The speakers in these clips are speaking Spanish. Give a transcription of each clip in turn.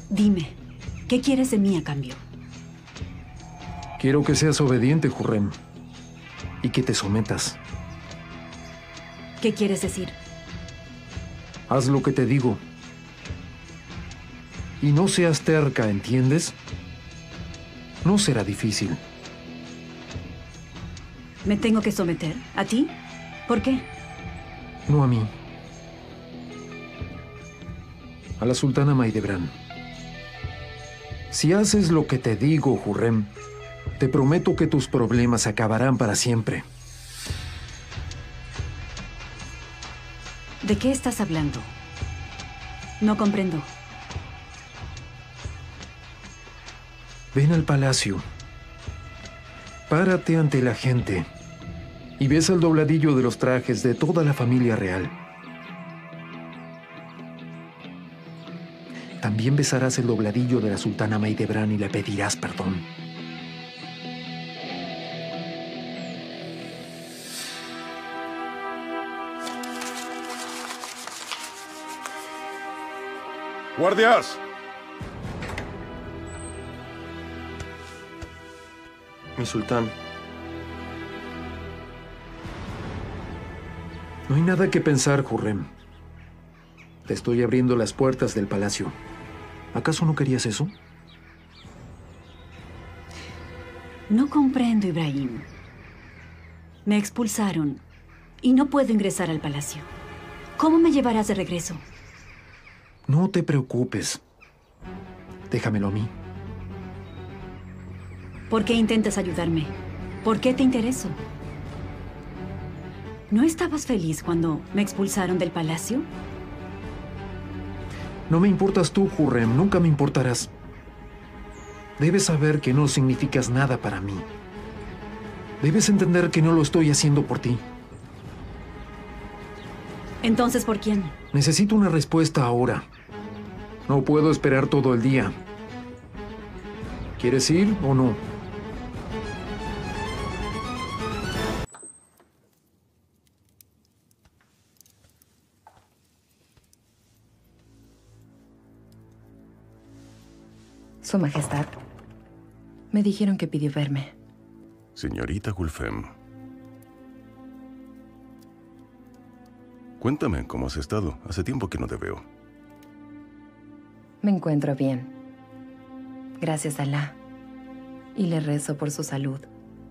Dime, ¿qué quieres de mí a cambio? Quiero que seas obediente, Hurrem. Y que te sometas. ¿Qué quieres decir? Haz lo que te digo. Y no seas terca, ¿entiendes? No será difícil. ¿Me tengo que someter? ¿A ti? ¿Por qué? No a mí. A la sultana Maidebran. Si haces lo que te digo, Hurrem, te prometo que tus problemas acabarán para siempre. ¿De qué estás hablando? No comprendo. Ven al palacio. Párate ante la gente y ves el dobladillo de los trajes de toda la familia real. También besarás el dobladillo de la sultana Maidebran y le pedirás perdón. ¡Guardias! Mi sultán. No hay nada que pensar, Hurrem. Te estoy abriendo las puertas del palacio. ¿Acaso no querías eso? No comprendo, Ibrahim. Me expulsaron y no puedo ingresar al palacio. ¿Cómo me llevarás de regreso? No te preocupes. Déjamelo a mí. ¿Por qué intentas ayudarme? ¿Por qué te intereso? ¿No estabas feliz cuando me expulsaron del palacio? No me importas tú, Hurrem. Nunca me importarás. Debes saber que no significas nada para mí. Debes entender que no lo estoy haciendo por ti. Entonces, ¿por quién? Necesito una respuesta ahora. No puedo esperar todo el día. ¿Quieres ir o no? Su Majestad, me dijeron que pidió verme. Señorita Gulfem. Cuéntame, ¿cómo has estado? Hace tiempo que no te veo. Me encuentro bien. Gracias a Alá. Y le rezo por su salud.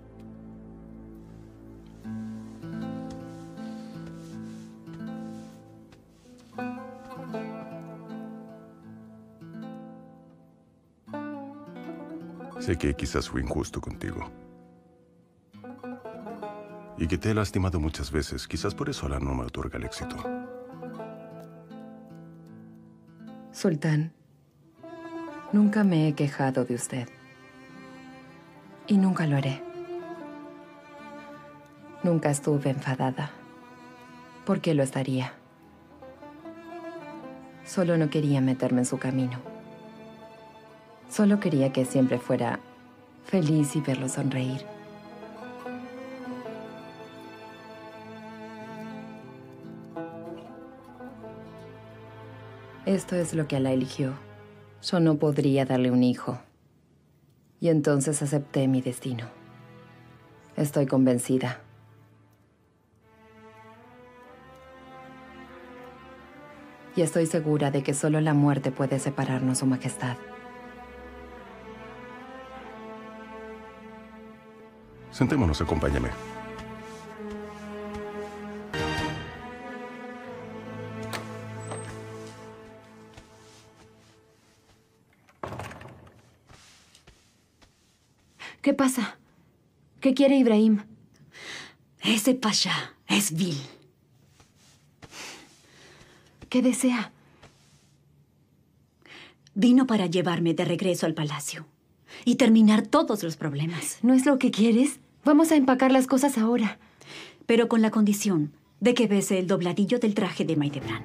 Sé que quizás fui injusto contigo. Y que te he lastimado muchas veces. Quizás por eso Alá no me otorga el éxito. Sultán, nunca me he quejado de usted. Y nunca lo haré. Nunca estuve enfadada. ¿Por qué lo estaría? Solo no quería meterme en su camino. Solo quería que siempre fuera feliz y verlo sonreír. Esto es lo que Alá eligió. Yo no podría darle un hijo. Y entonces acepté mi destino. Estoy convencida. Y estoy segura de que solo la muerte puede separarnos, Su Majestad. Sentémonos, acompáñame. ¿Qué pasa? ¿Qué quiere Ibrahim? Ese pasha es vil. ¿Qué desea? Vino para llevarme de regreso al palacio y terminar todos los problemas. ¿No es lo que quieres? Vamos a empacar las cosas ahora. Pero con la condición de que bese el dobladillo del traje de Maidebran.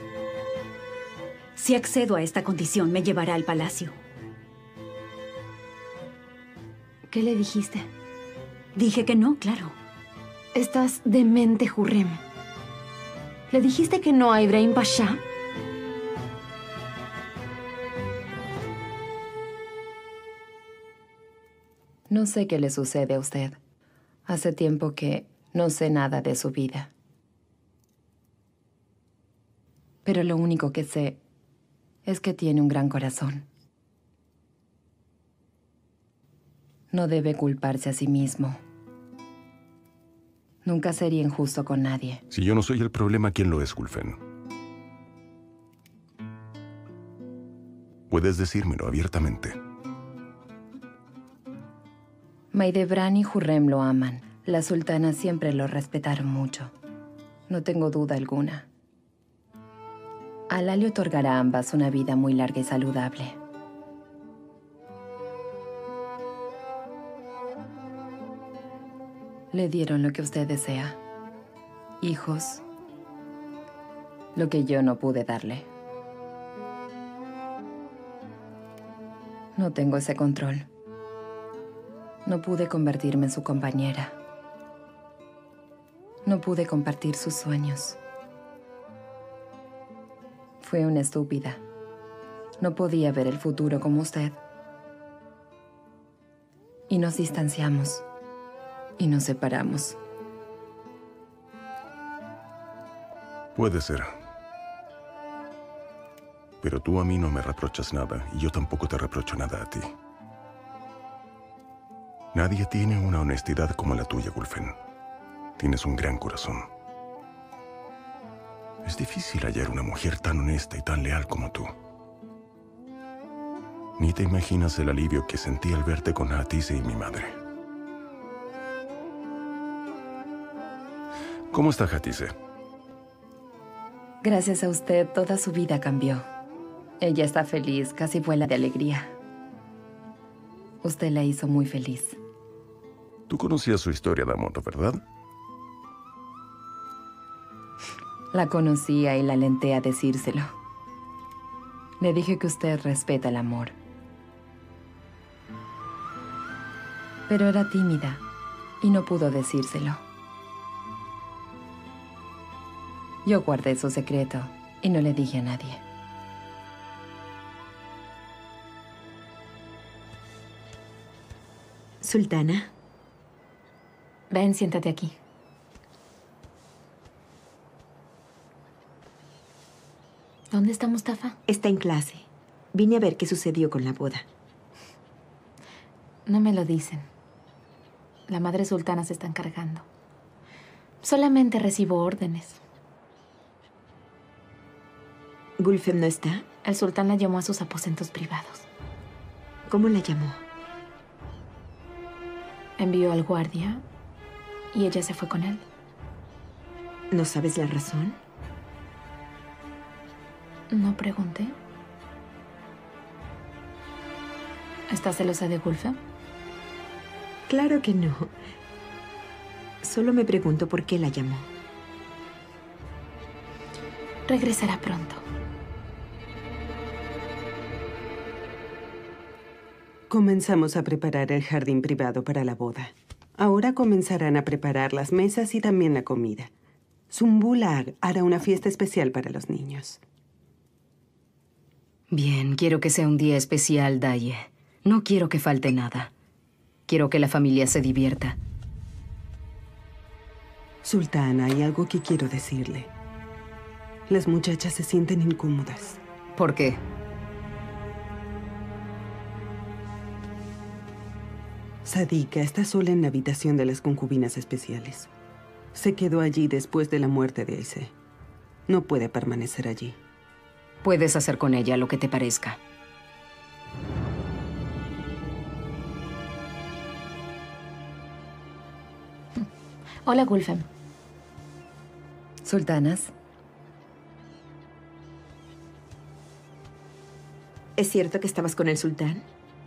Si accedo a esta condición, me llevará al palacio. ¿Qué le dijiste? Dije que no, claro. Estás demente, Hurrem. ¿Le dijiste que no a Ibrahim Pasha? No sé qué le sucede a usted. Hace tiempo que no sé nada de su vida. Pero lo único que sé es que tiene un gran corazón. No debe culparse a sí mismo. Nunca sería injusto con nadie. Si yo no soy el problema, ¿quién lo es, Gulfen? Puedes decírmelo abiertamente. Maidebran y Hurrem lo aman. La sultana siempre lo respetaron mucho. No tengo duda alguna. Alá le otorgará a ambas una vida muy larga y saludable. Le dieron lo que usted desea. Hijos. Lo que yo no pude darle. No tengo ese control. No pude convertirme en su compañera. No pude compartir sus sueños. Fui una estúpida. No podía ver el futuro como usted. Y nos distanciamos. Y nos separamos. Puede ser. Pero tú a mí no me reprochas nada, y yo tampoco te reprocho nada a ti. Nadie tiene una honestidad como la tuya, Gulfen. Tienes un gran corazón. Es difícil hallar una mujer tan honesta y tan leal como tú. Ni te imaginas el alivio que sentí al verte con Hatice y mi madre. ¿Cómo está Hatice? Gracias a usted, toda su vida cambió. Ella está feliz, casi vuela de alegría. Usted la hizo muy feliz. Tú conocías su historia de amor, ¿verdad? La conocía y la alenté a decírselo. Le dije que usted respeta el amor. Pero era tímida y no pudo decírselo. Yo guardé su secreto y no le dije a nadie. Sultana. Ven, siéntate aquí. ¿Dónde está Mustafa? Está en clase. Vine a ver qué sucedió con la boda. No me lo dicen. La madre sultana se está encargando. Solamente recibo órdenes. ¿Gulfem no está? El sultán la llamó a sus aposentos privados. ¿Cómo la llamó? Envió al guardia y ella se fue con él. ¿No sabes la razón? No pregunté. ¿Estás celosa de Gulfem? Claro que no. Solo me pregunto por qué la llamó. Regresará pronto. Comenzamos a preparar el jardín privado para la boda. Ahora comenzarán a preparar las mesas y también la comida. Zumbula hará una fiesta especial para los niños. Bien, quiero que sea un día especial, Daye. No quiero que falte nada. Quiero que la familia se divierta. Sultana, hay algo que quiero decirle. Las muchachas se sienten incómodas. ¿Por qué? Sadika está sola en la habitación de las concubinas especiales. Se quedó allí después de la muerte de Aise. No puede permanecer allí. Puedes hacer con ella lo que te parezca. Hola, Gulfem. Sultanas, ¿Es cierto que estabas con el sultán?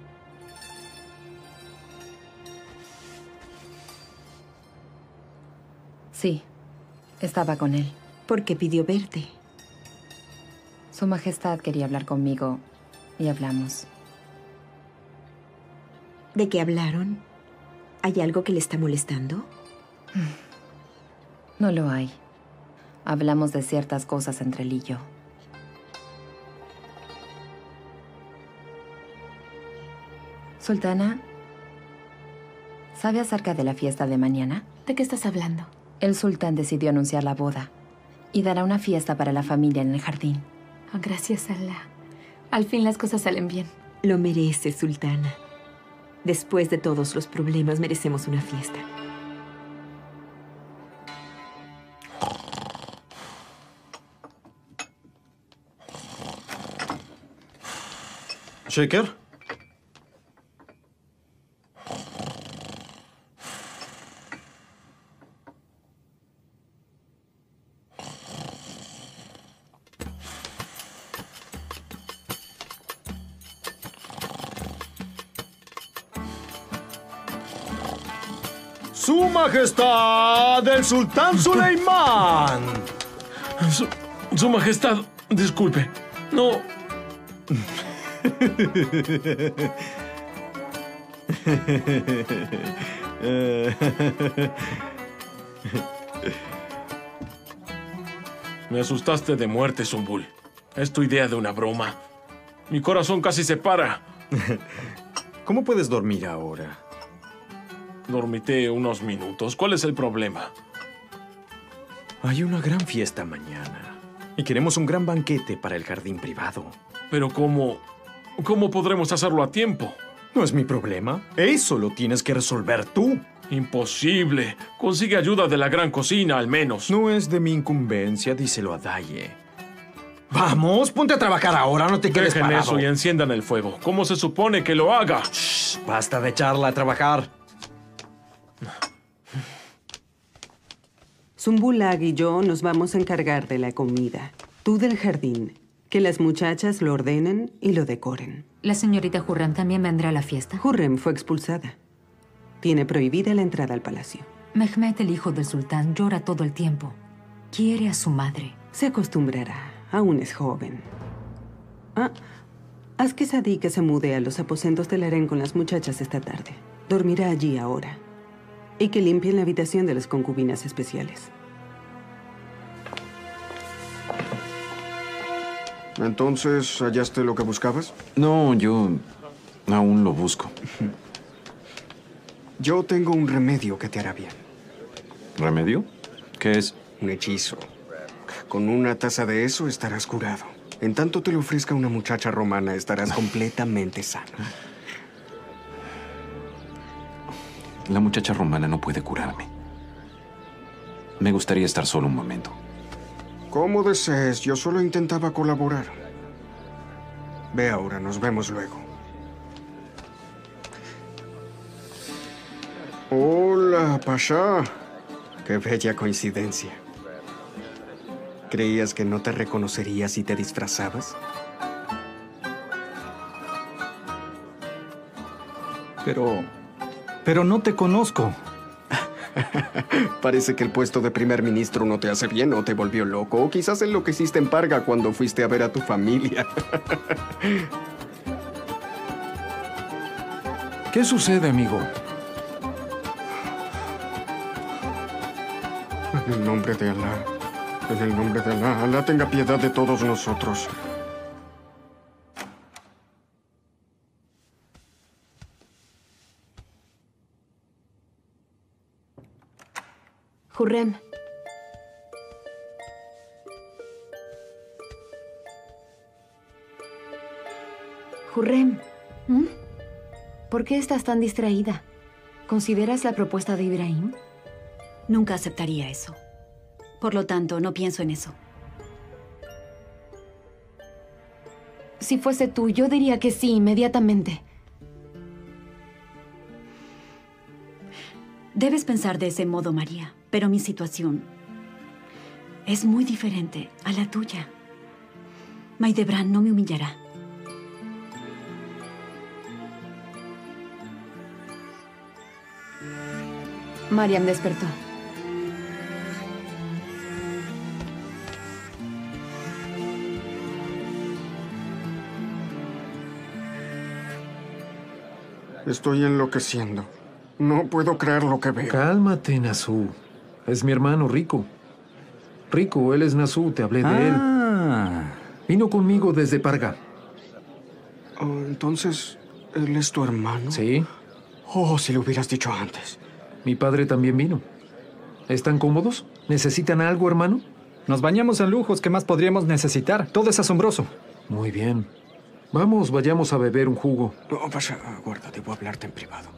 sí, estaba con él. ¿Por qué pidió verte? Su Majestad quería hablar conmigo y hablamos. ¿De qué hablaron? ¿Hay algo que le está molestando? No lo hay. Hablamos de ciertas cosas entre él y yo. Sultana, ¿Sabe acerca de la fiesta de mañana? ¿De qué estás hablando? El sultán decidió anunciar la boda y dará una fiesta para la familia en el jardín. Oh, gracias a Allah. Al fin las cosas salen bien. Lo merece, sultana. Después de todos los problemas, merecemos una fiesta. ¿Shaker? ¡Su Majestad, el Sultán Suleimán! Su Majestad, disculpe. No. Me asustaste de muerte, Zumbul. Es tu idea de una broma. Mi corazón casi se para. ¿Cómo puedes dormir ahora? Dormité unos minutos. ¿Cuál es el problema? Hay una gran fiesta mañana. Y queremos un gran banquete para el jardín privado. Pero ¿cómo podremos hacerlo a tiempo? No es mi problema. Eso lo tienes que resolver tú. Imposible. Consigue ayuda de la gran cocina, al menos. No es de mi incumbencia, díselo a Daye. Vamos, ponte a trabajar ahora, no te quedes Dejen parado. eso y enciendan el fuego. ¿Cómo se supone que lo haga? Shh, basta de echarla a trabajar. Zumbulag y yo nos vamos a encargar de la comida. Tú del jardín. Que las muchachas lo ordenen y lo decoren. ¿La señorita Hurrem también vendrá a la fiesta? Hurrem fue expulsada. Tiene prohibida la entrada al palacio. Mehmet, el hijo del sultán, llora todo el tiempo. Quiere a su madre. Se acostumbrará. Aún es joven. Haz que Sadiq se mude a los aposentos del harén con las muchachas esta tarde. Dormirá allí ahora. Y que limpien la habitación de las concubinas especiales. Entonces, ¿hallaste lo que buscabas? No, yo aún lo busco. Yo tengo un remedio que te hará bien. ¿Remedio? ¿Qué es? Un hechizo. Con una taza de eso estarás curado. En tanto te lo ofrezca una muchacha romana, estarás completamente sano. La muchacha romana no puede curarme. Me gustaría estar solo un momento. Como desees, yo solo intentaba colaborar. Ve ahora, nos vemos luego. Hola, Pasha. Qué bella coincidencia. ¿Creías que no te reconocería si te disfrazabas? Pero no te conozco. Parece que el puesto de primer ministro no te hace bien o te volvió loco. O quizás enloqueciste en Parga cuando fuiste a ver a tu familia. ¿Qué sucede, amigo? En el nombre de Alá. En el nombre de Alá. Alá tenga piedad de todos nosotros. Hurrem. Hurrem. ¿Por qué estás tan distraída? ¿Consideras la propuesta de Ibrahim? Nunca aceptaría eso. Por lo tanto, no pienso en eso. Si fuese tú, yo diría que sí, inmediatamente. Debes pensar de ese modo, María, pero mi situación es muy diferente a la tuya. Maidebran no me humillará. Mariam despertó. Estoy enloqueciendo. No puedo creer lo que veo. Cálmate, Nasu. Es mi hermano Rico. Rico, él es Nasu, te hablé de él. Vino conmigo desde Parga. Oh, entonces, ¿él es tu hermano? Sí. Oh, si lo hubieras dicho antes. Mi padre también vino. ¿Están cómodos? ¿Necesitan algo, hermano? Nos bañamos en lujos. ¿Qué más podríamos necesitar? Todo es asombroso. Muy bien. Vamos, vayamos a beber un jugo. No, pasa, guarda, debo hablarte en privado.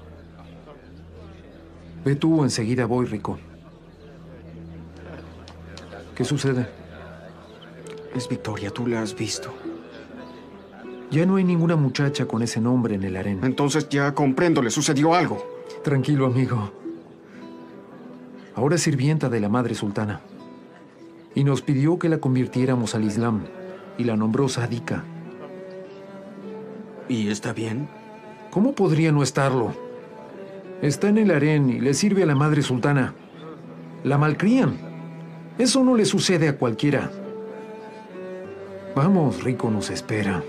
Ve tú, enseguida voy, Rico. ¿Qué sucede? Es Victoria, tú la has visto. Ya no hay ninguna muchacha con ese nombre en el harén. Entonces ya comprendo, le sucedió algo. Tranquilo, amigo. Ahora es sirvienta de la madre sultana. Y nos pidió que la convirtiéramos al Islam. Y la nombró Sadika. ¿Y está bien? ¿Cómo podría no estarlo? Está en el harén y le sirve a la madre sultana. La malcrían. Eso no le sucede a cualquiera. Vamos, Rico nos espera.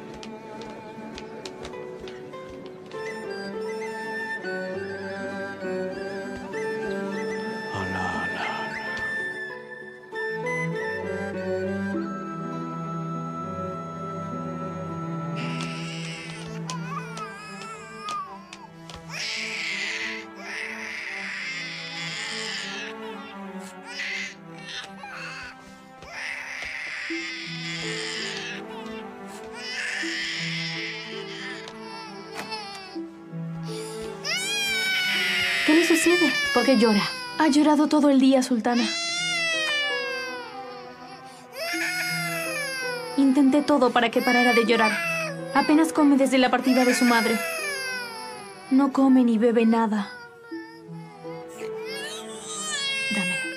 ¿Qué le sucede? ¿Por qué llora? Ha llorado todo el día, sultana. Intenté todo para que parara de llorar. Apenas come desde la partida de su madre. No come ni bebe nada. Dámelo.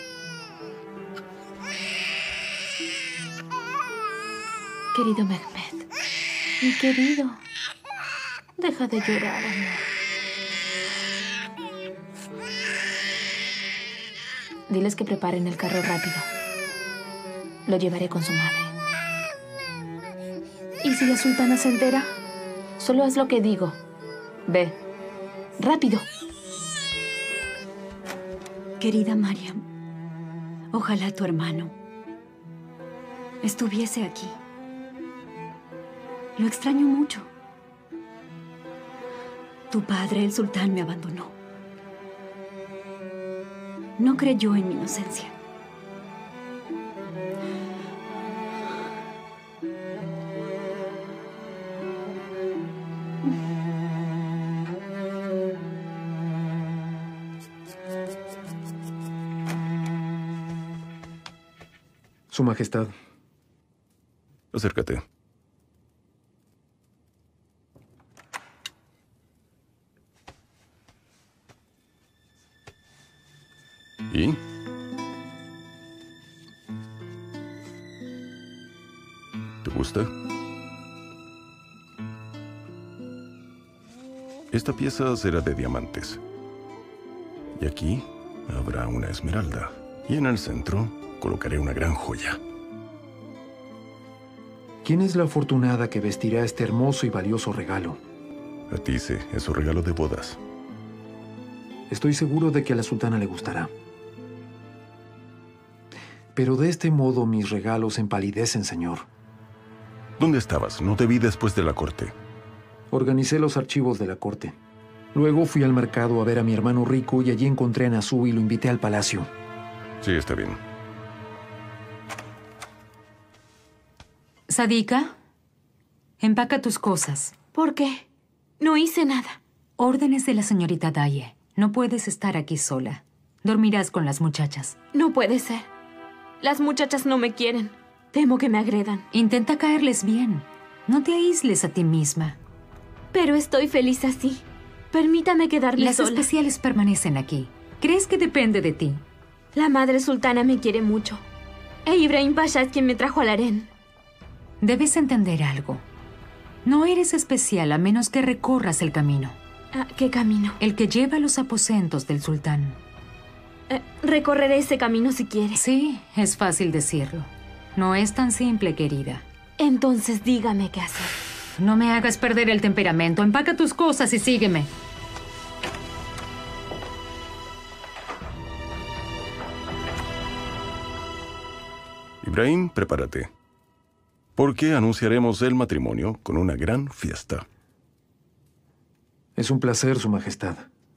Querido Mehmet. Mi querido. Deja de llorar, amor. Diles que preparen el carro rápido. Lo llevaré con su madre. ¿Y si la sultana se entera? Solo haz lo que digo. Ve. ¡Rápido! Querida Mariam, ojalá tu hermano estuviese aquí. Lo extraño mucho. Tu padre, el sultán, me abandonó. No creyó en mi inocencia. Su Majestad. Acércate. ¿Y? ¿Te gusta? Esta pieza será de diamantes. Y aquí habrá una esmeralda. Y en el centro colocaré una gran joya. ¿Quién es la afortunada que vestirá este hermoso y valioso regalo? Atice, es su regalo de bodas. Estoy seguro de que a la sultana le gustará. Pero de este modo mis regalos empalidecen, señor. ¿Dónde estabas? No te vi después de la corte. Organicé los archivos de la corte. Luego fui al mercado a ver a mi hermano Rico y allí encontré a Nasu y lo invité al palacio. Sí, está bien. Sadika, empaca tus cosas. ¿Por qué? No hice nada. Órdenes de la señorita Daye. No puedes estar aquí sola. Dormirás con las muchachas. No puede ser. Las muchachas no me quieren. Temo que me agredan. Intenta caerles bien. No te aísles a ti misma. Pero estoy feliz así. Permítame quedarme Las sola. especiales permanecen aquí. ¿Crees que depende de ti? La madre sultana me quiere mucho. E Ibrahim Pasha es quien me trajo al harén. Debes entender algo. No eres especial a menos que recorras el camino. ¿Qué camino? El que lleva a los aposentos del sultán. Recorreré ese camino si quieres. Sí, es fácil decirlo. No es tan simple, querida. Entonces dígame qué hacer. No me hagas perder el temperamento. Empaca tus cosas y sígueme. Ibrahim, prepárate. Porque anunciaremos el matrimonio con una gran fiesta. Es un placer, Su Majestad.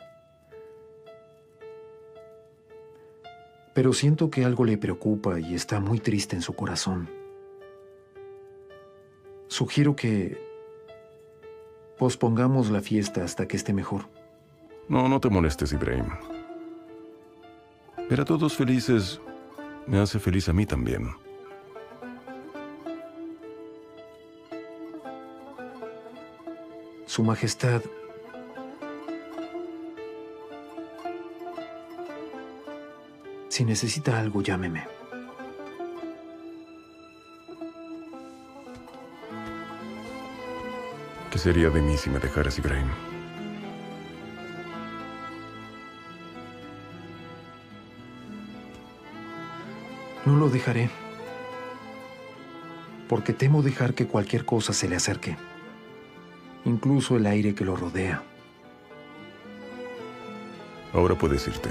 Pero siento que algo le preocupa y está muy triste en su corazón. Sugiero que pospongamos la fiesta hasta que esté mejor. No, no te molestes, Ibrahim. Ver a todos felices me hace feliz a mí también. Su Majestad, si necesita algo, llámeme. ¿Qué sería de mí si me dejaras, Ibrahim? No lo dejaré, porque temo dejar que cualquier cosa se le acerque, incluso el aire que lo rodea. Ahora puedes irte.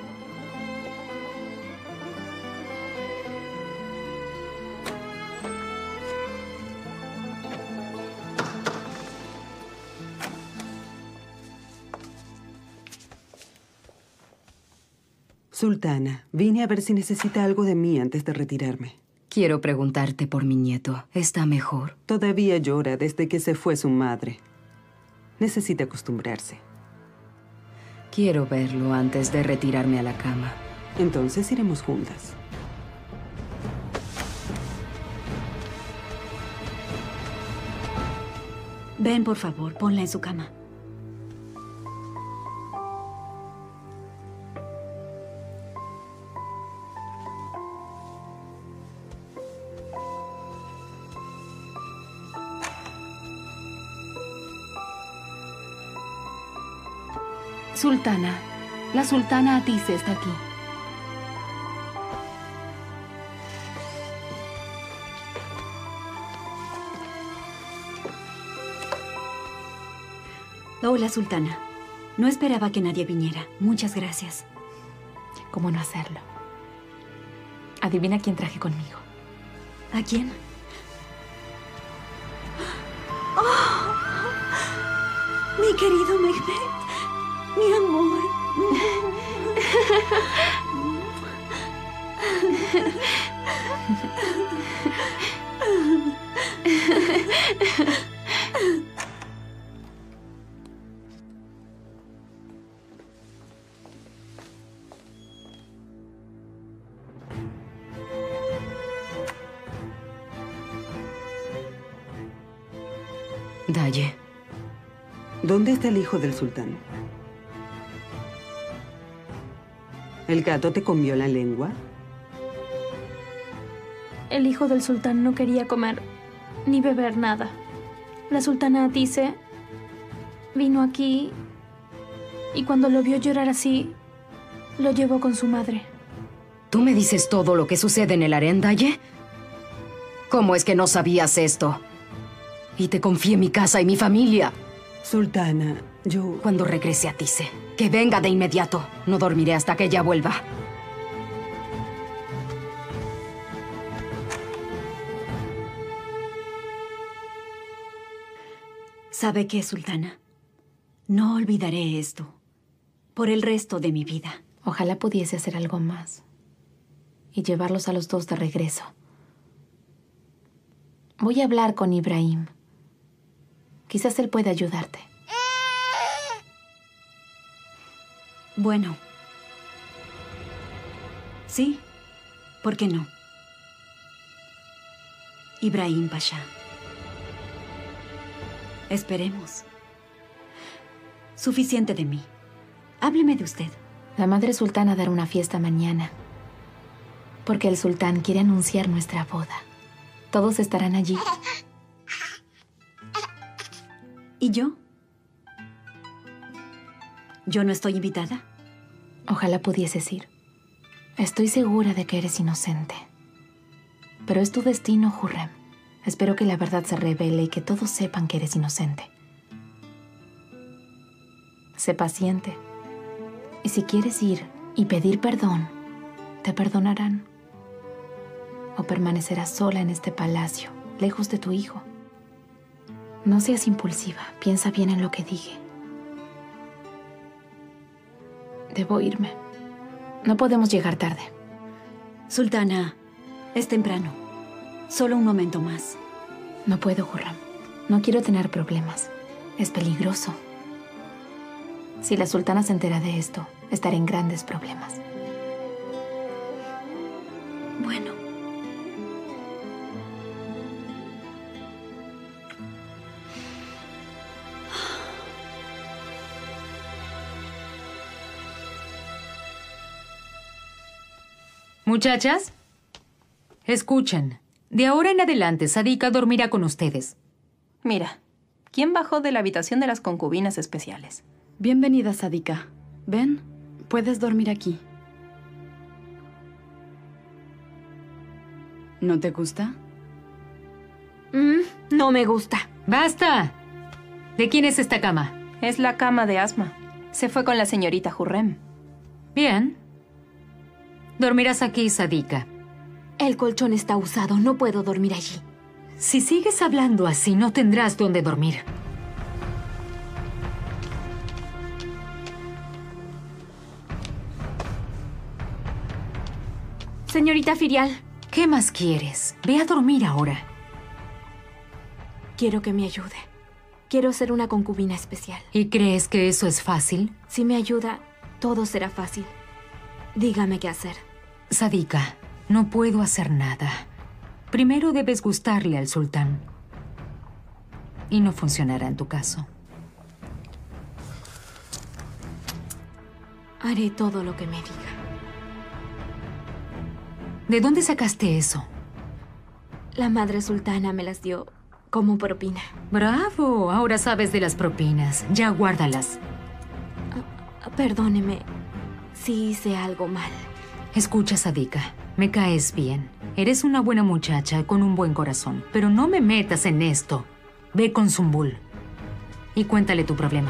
Sultana, vine a ver si necesita algo de mí antes de retirarme. Quiero preguntarte por mi nieto. ¿Está mejor? Todavía llora desde que se fue su madre. Necesita acostumbrarse. Quiero verlo antes de retirarme a la cama. Entonces iremos juntas. Ven, por favor, ponla en su cama. Sultana, la sultana Atise está aquí. Hola, sultana. No esperaba que nadie viniera. Muchas gracias. ¿Cómo no hacerlo? Adivina quién traje conmigo. ¿A quién? ¡Oh! Mi querido Mehmet. Mi amor. Daye. ¿Dónde está el hijo del sultán? ¿El gato te comió la lengua? El hijo del sultán no quería comer ni beber nada. La sultana Atise vino aquí y cuando lo vio llorar así, lo llevó con su madre. ¿Tú me dices todo lo que sucede en el harén, Daye? ¿Cómo es que no sabías esto? Y te confié mi casa y mi familia. Sultana, yo... Cuando regrese a Atise, que venga de inmediato. No dormiré hasta que ella vuelva. ¿Sabe qué, sultana? No olvidaré esto por el resto de mi vida. Ojalá pudiese hacer algo más y llevarlos a los dos de regreso. Voy a hablar con Ibrahim. Quizás él pueda ayudarte. Bueno. Sí, ¿por qué no? Ibrahim Pasha. Esperemos. Suficiente de mí. Hábleme de usted. La madre sultana dará una fiesta mañana, porque el sultán quiere anunciar nuestra boda. Todos estarán allí. ¿Y yo? ¿Yo no estoy invitada? Ojalá pudieses ir. Estoy segura de que eres inocente. Pero es tu destino, Hurrem. Espero que la verdad se revele y que todos sepan que eres inocente. Sé paciente. Y si quieres ir y pedir perdón, te perdonarán. O permanecerás sola en este palacio, lejos de tu hijo. No seas impulsiva. Piensa bien en lo que dije. Debo irme. No podemos llegar tarde. Sultana, es temprano. Solo un momento más. No puedo, Hurrem. No quiero tener problemas. Es peligroso. Si la sultana se entera de esto, estaré en grandes problemas. Bueno. Muchachas, escuchen. De ahora en adelante, Sadika dormirá con ustedes. Mira, ¿quién bajó de la habitación de las concubinas especiales? Bienvenida, Sadika. Ven, puedes dormir aquí. ¿No te gusta? No me gusta. ¡Basta! ¿De quién es esta cama? Es la cama de Asma. Se fue con la señorita Hurrem. Bien. Dormirás aquí, Sadika. El colchón está usado. No puedo dormir allí. Si sigues hablando así, no tendrás dónde dormir. Señorita Firial. ¿Qué más quieres? Ve a dormir ahora. Quiero que me ayude. Quiero ser una concubina especial. ¿Y crees que eso es fácil? Si me ayuda, todo será fácil. Dígame qué hacer. Sadika, no puedo hacer nada. Primero debes gustarle al sultán. Y no funcionará en tu caso. Haré todo lo que me diga. ¿De dónde sacaste eso? La madre sultana me las dio como propina. ¡Bravo! Ahora sabes de las propinas. Ya guárdalas. Perdóneme si hice algo mal. Escucha, Sadika. Me caes bien. Eres una buena muchacha con un buen corazón. Pero no me metas en esto. Ve con Zumbul y cuéntale tu problema.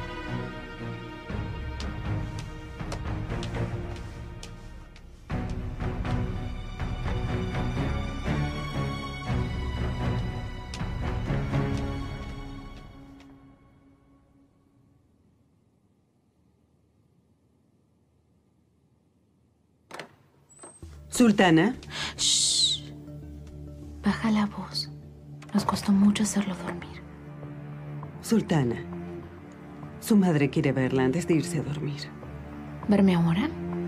Sultana. Shh. Baja la voz. Nos costó mucho hacerlo dormir. Sultana. Su madre quiere verla antes de irse a dormir. ¿Verme ahora?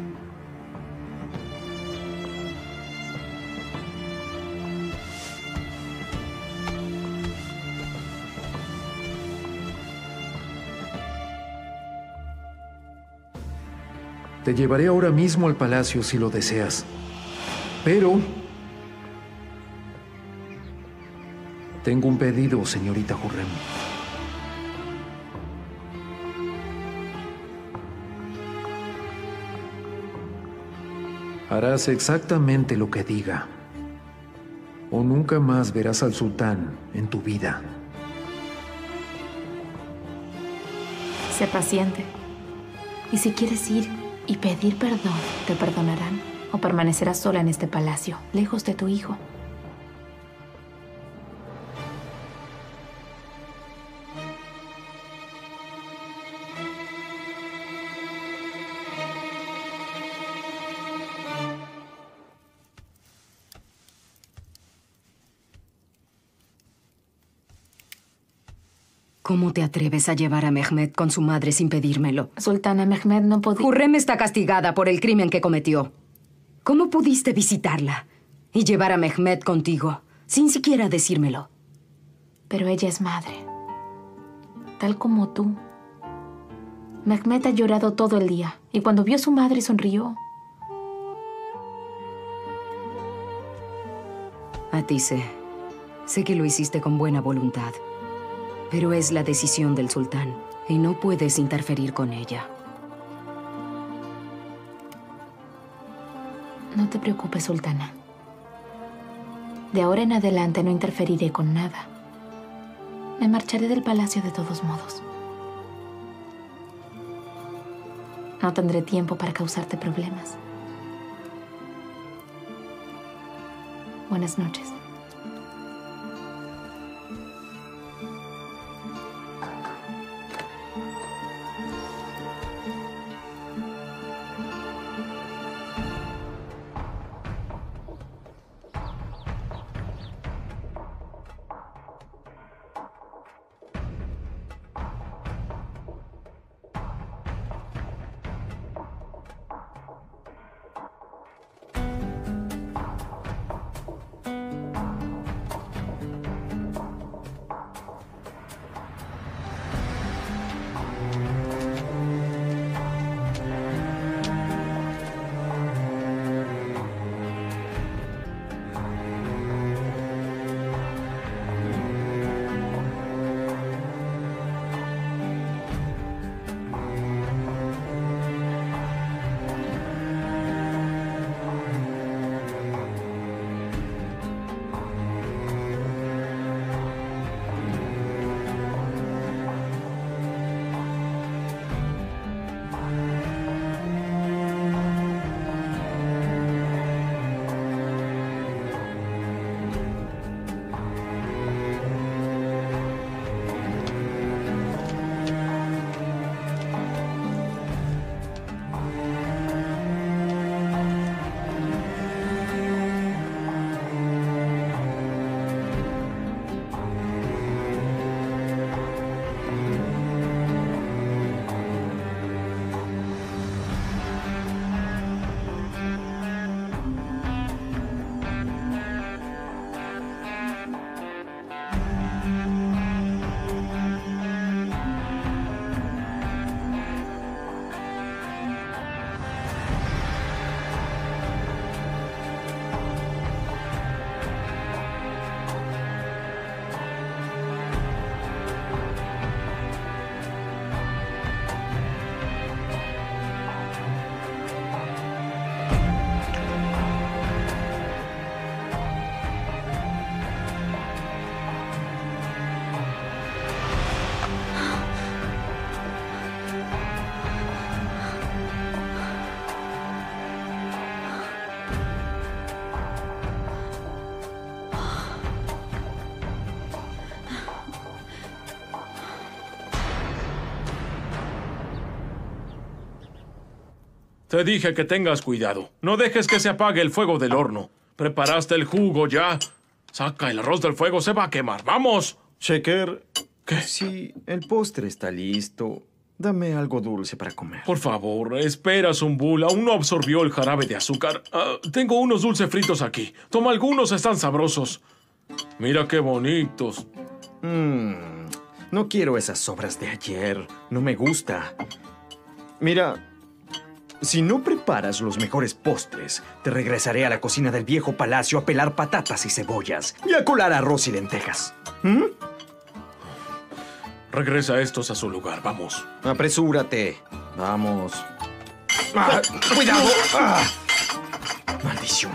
Te llevaré ahora mismo al palacio si lo deseas. Pero tengo un pedido, señorita Hurrem. Harás exactamente lo que diga, o nunca más verás al sultán en tu vida. Sé paciente. Y si quieres ir y pedir perdón, te perdonarán. O permanecerás sola en este palacio, lejos de tu hijo. ¿Cómo te atreves a llevar a Mehmed con su madre sin pedírmelo? Sultana, Mehmed no podía... Hurrem está castigada por el crimen que cometió. ¿Cómo pudiste visitarla y llevar a Mehmed contigo sin siquiera decírmelo? Pero ella es madre. Tal como tú. Mehmed ha llorado todo el día y cuando vio a su madre sonrió. Atise, sé que lo hiciste con buena voluntad, pero es la decisión del sultán y no puedes interferir con ella. No te preocupes, Sultana. De ahora en adelante no interferiré con nada. Me marcharé del palacio de todos modos. No tendré tiempo para causarte problemas. Buenas noches. Te dije que tengas cuidado. No dejes que se apague el fuego del horno. ¿Preparaste el jugo ya? Saca el arroz del fuego, se va a quemar. ¡Vamos! Shaker, ¿qué? Si el postre está listo, dame algo dulce para comer. Por favor, espera, Zumbul. Aún no absorbió el jarabe de azúcar. Tengo unos dulces fritos aquí. Toma algunos, están sabrosos. Mira qué bonitos. No quiero esas sobras de ayer. No me gusta. Mira, si no preparas los mejores postres, te regresaré a la cocina del viejo palacio a pelar patatas y cebollas y a colar arroz y lentejas. Regresa estos a su lugar, vamos. Apresúrate. Vamos. ¡Cuidado! ¡Maldición!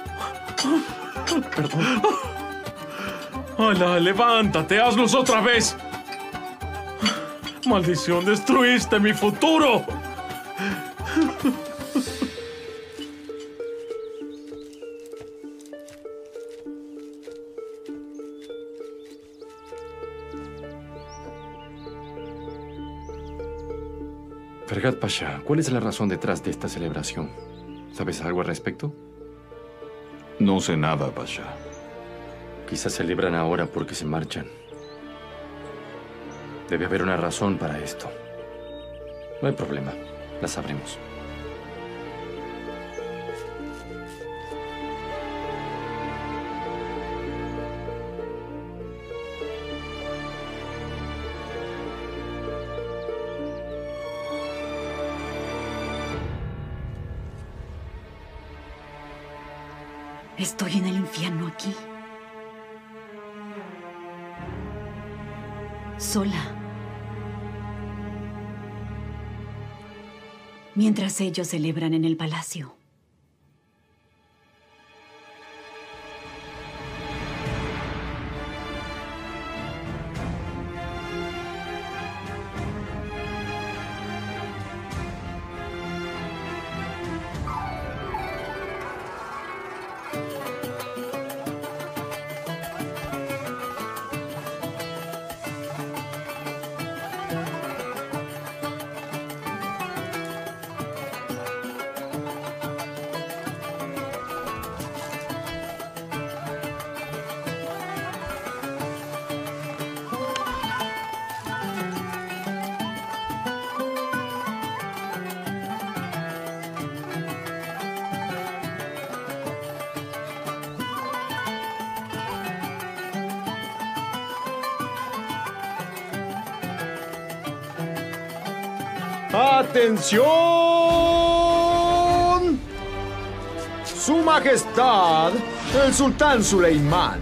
Perdón. ¡Hala, levántate! ¡Hazlos otra vez! ¡Maldición! ¡Destruiste mi futuro! Ferhat Pasha, ¿cuál es la razón detrás de esta celebración? ¿Sabes algo al respecto? No sé nada, Pasha. Quizás celebran ahora porque se marchan. Debe haber una razón para esto. No hay problema, la sabremos. Estoy en el infierno aquí. Sola. Mientras ellos celebran en el palacio. ¡Atención! Su Majestad, el Sultán Suleimán.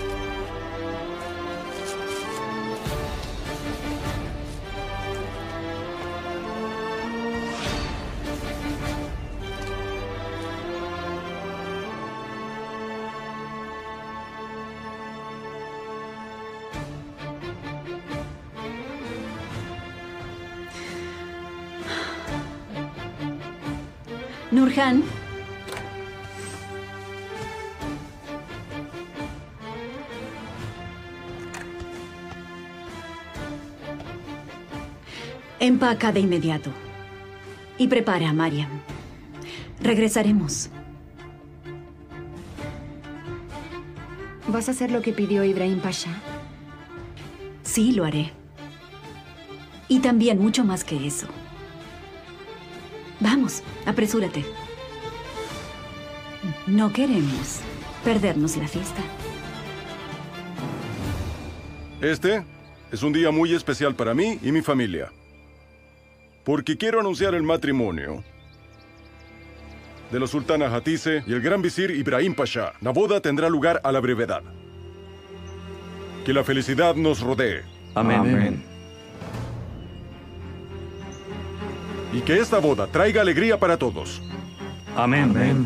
Nurhan. Empaca de inmediato. Y prepara a Mariam. Regresaremos. ¿Vas a hacer lo que pidió Ibrahim Pasha? Sí, lo haré. Y también mucho más que eso. Vamos, apresúrate. No queremos perdernos la fiesta. Este es un día muy especial para mí y mi familia. Porque quiero anunciar el matrimonio de la sultana Hatice y el gran visir Ibrahim Pasha. La boda tendrá lugar a la brevedad. Que la felicidad nos rodee. Amén. Amén. Y que esta boda traiga alegría para todos. Amén. Amén.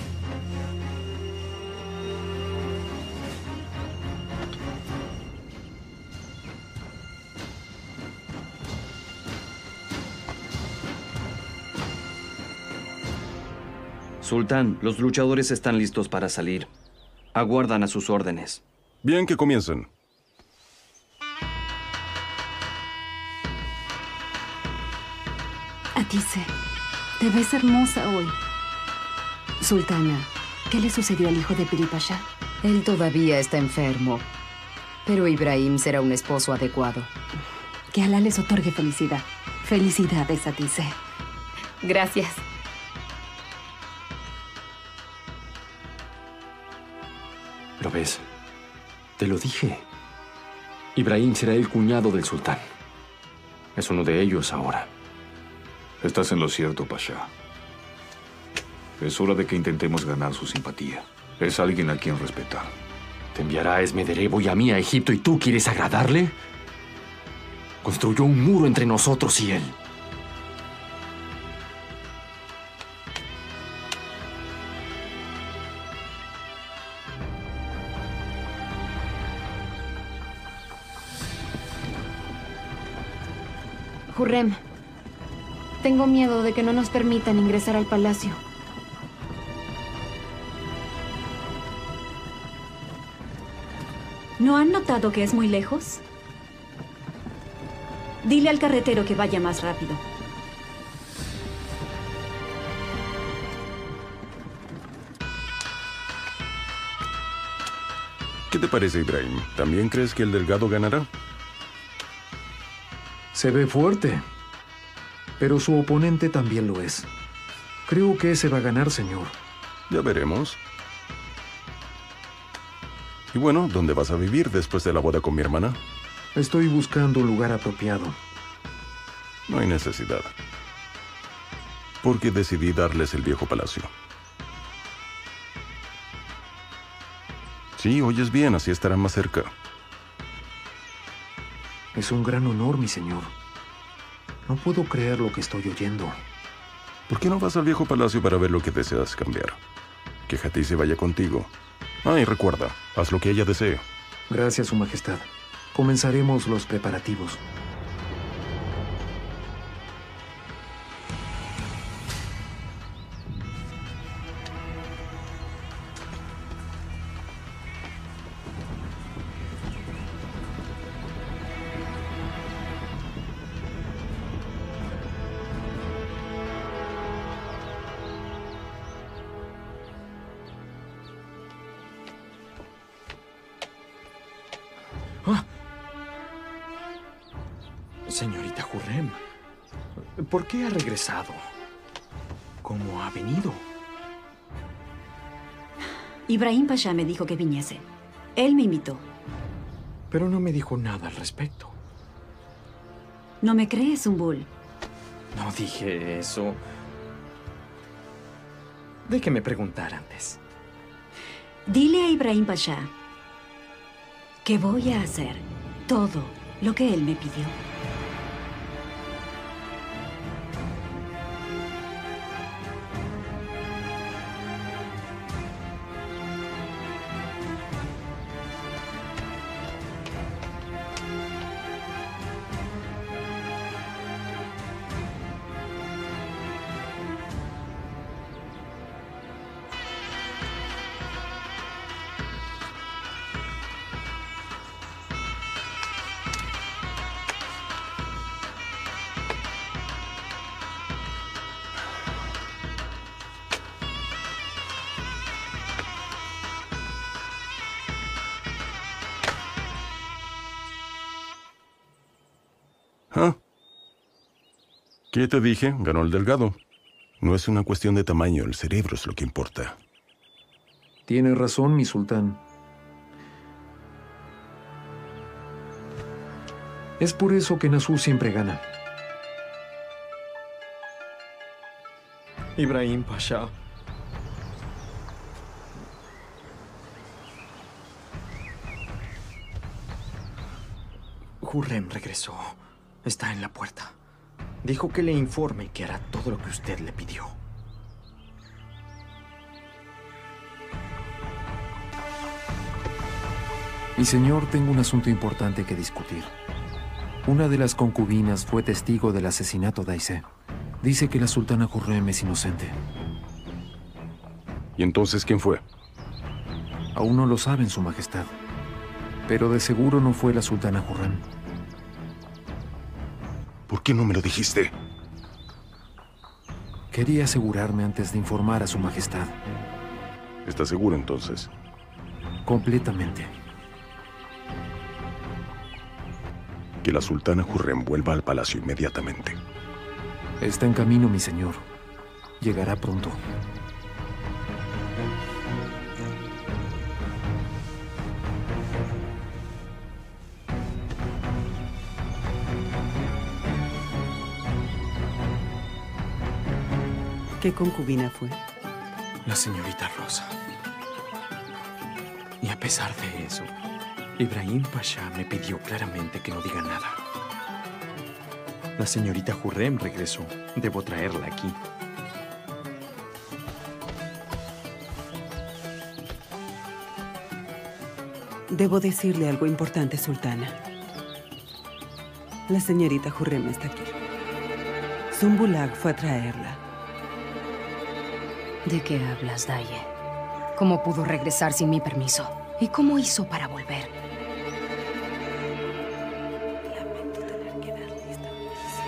Sultán, los luchadores están listos para salir. Aguardan a sus órdenes. Bien, que comiencen. Hatice, Te ves hermosa hoy. Sultana, ¿qué le sucedió al hijo de Piri Pasha? Él todavía está enfermo, pero Ibrahim será un esposo adecuado. Que Alá les otorgue felicidad. Felicidades, Hatice. Gracias. ¿Lo ves? Te lo dije. Ibrahim será el cuñado del sultán. Es uno de ellos ahora. Estás en lo cierto, Pasha. Es hora de que intentemos ganar su simpatía. Es alguien a quien respetar. ¿Te enviará a Esmederebo y a mí a Egipto y tú quieres agradarle? Construyó un muro entre nosotros y él. Hurrem, tengo miedo de que no nos permitan ingresar al palacio. ¿No han notado que es muy lejos? Dile al carretero que vaya más rápido. ¿Qué te parece, Ibrahim? ¿También crees que el delgado ganará? Se ve fuerte, pero su oponente también lo es. Creo que ese va a ganar, señor. Ya veremos. Y bueno, ¿dónde vas a vivir después de la boda con mi hermana? Estoy buscando un lugar apropiado. No hay necesidad. Porque decidí darles el viejo palacio. Sí, oyes bien, así estarán más cerca. Es un gran honor, mi señor. No puedo creer lo que estoy oyendo. ¿Por qué no vas al viejo palacio para ver lo que deseas cambiar? Que Hatice vaya contigo. Ah, y recuerda, haz lo que ella desee. Gracias, Su Majestad. Comenzaremos los preparativos. Señorita Hurrem, ¿por qué ha regresado? ¿Cómo ha venido? Ibrahim Pasha me dijo que viniese. Él me invitó. Pero no me dijo nada al respecto. ¿No me crees, Zumbul? No dije eso. Déjeme preguntar antes. Dile a Ibrahim Pasha que voy a hacer todo lo que él me pidió. ¿Ah? ¿Qué te dije? Ganó el delgado. No es una cuestión de tamaño, el cerebro es lo que importa. Tiene razón, mi sultán. Es por eso que Nasú siempre gana. Ibrahim Pasha. Hurrem regresó. Está en la puerta. Dijo que le informe que hará todo lo que usted le pidió. Mi señor, tengo un asunto importante que discutir. Una de las concubinas fue testigo del asesinato de Aisé. Dice que la sultana Hurrem es inocente. ¿Y entonces quién fue? Aún no lo saben, Su Majestad. Pero de seguro no fue la sultana Hurrem. ¿Por qué no me lo dijiste? Quería asegurarme antes de informar a Su Majestad. ¿Estás seguro entonces? Completamente. Que la sultana Hurrem vuelva al palacio inmediatamente. Está en camino, mi señor. Llegará pronto. ¿Qué concubina fue? La señorita Rosa. Y a pesar de eso, Ibrahim Pasha me pidió claramente que no diga nada. La señorita Hurrem regresó. Debo traerla aquí. Debo decirle algo importante, sultana. La señorita Hurrem está aquí. Zumbulag fue a traerla. ¿De qué hablas, Daye? ¿Cómo pudo regresar sin mi permiso? ¿Y cómo hizo para volver? Lamento tener que darle esta noticia.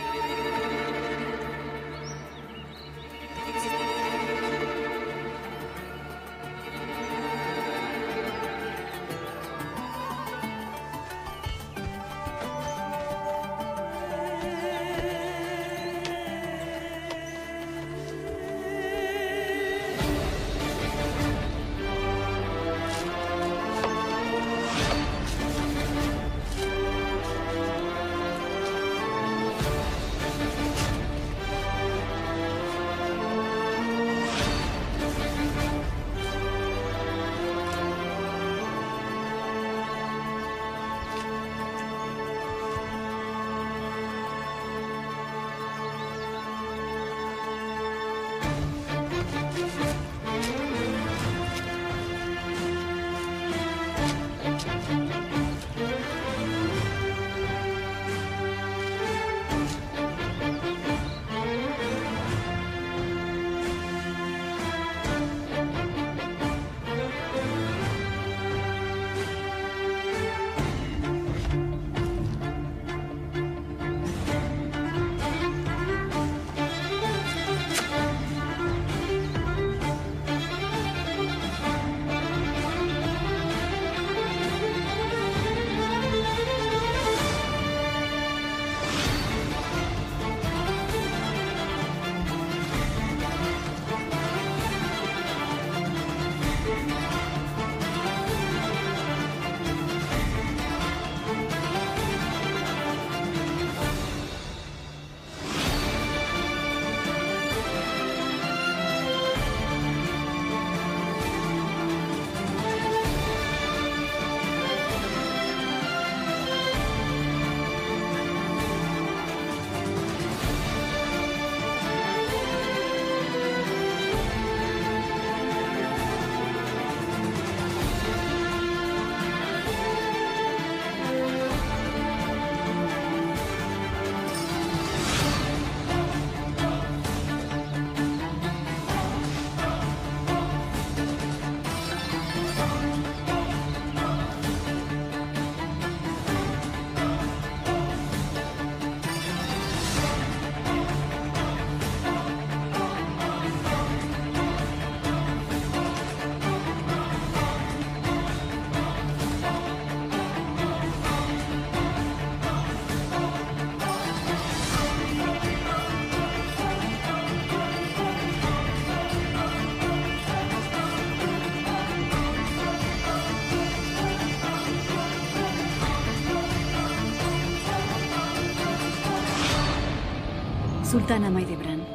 Sultana Maidebran,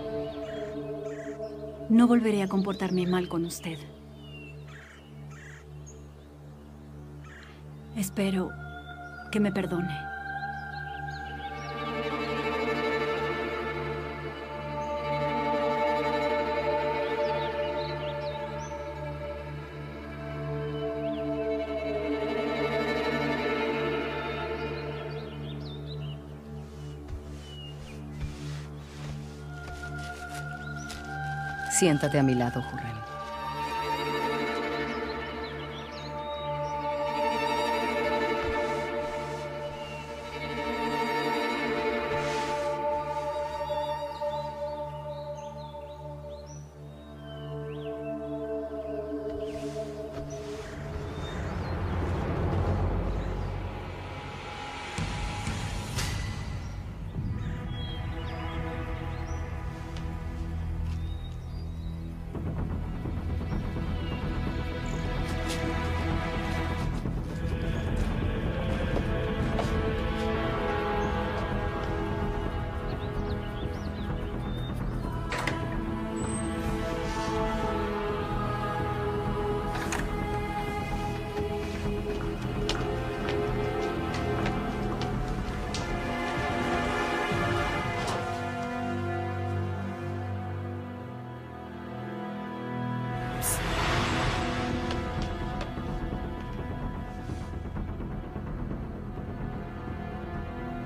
no volveré a comportarme mal con usted. Espero que me perdone. Siéntate a mi lado, Hurrem.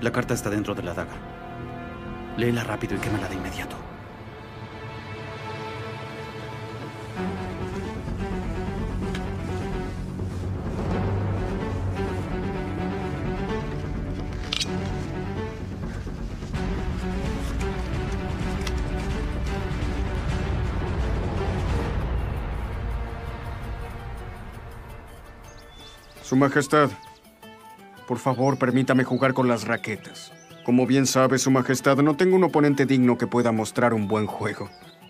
La carta está dentro de la daga. Léela rápido y quémala de inmediato. Su Majestad, por favor, permítame jugar con las raquetas. Como bien sabe, Su Majestad, no tengo un oponente digno que pueda mostrar un buen juego.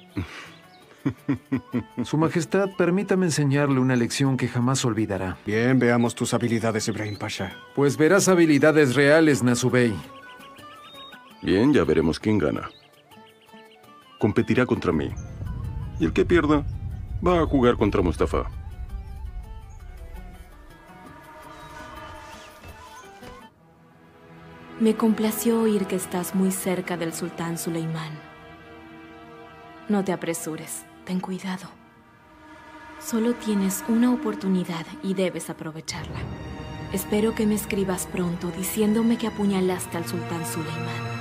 Su Majestad, permítame enseñarle una lección que jamás olvidará. Bien, veamos tus habilidades, Ibrahim Pasha. Pues verás habilidades reales, Nasubey. Bien, ya veremos quién gana. Competirá contra mí. Y el que pierda va a jugar contra Mustafa. Me complació oír que estás muy cerca del sultán Suleimán. No te apresures, ten cuidado. Solo tienes una oportunidad y debes aprovecharla. Espero que me escribas pronto diciéndome que apuñalaste al sultán Suleimán.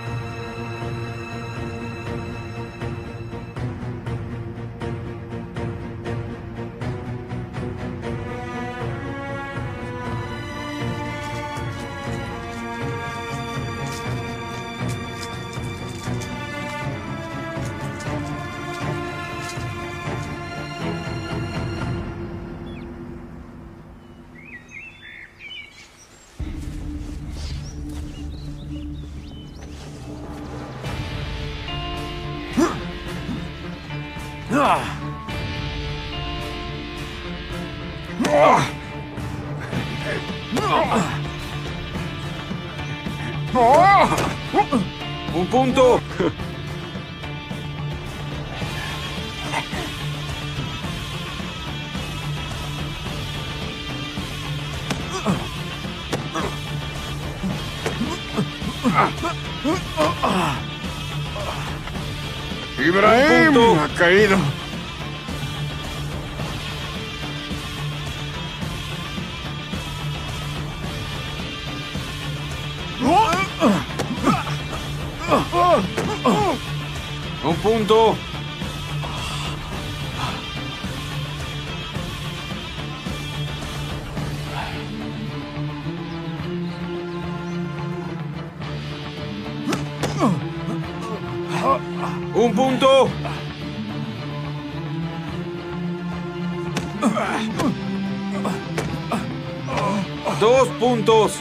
¡Un punto! ¡Ibrahim! Ha caído. ¡Un punto! ¡Un punto! ¡2 puntos!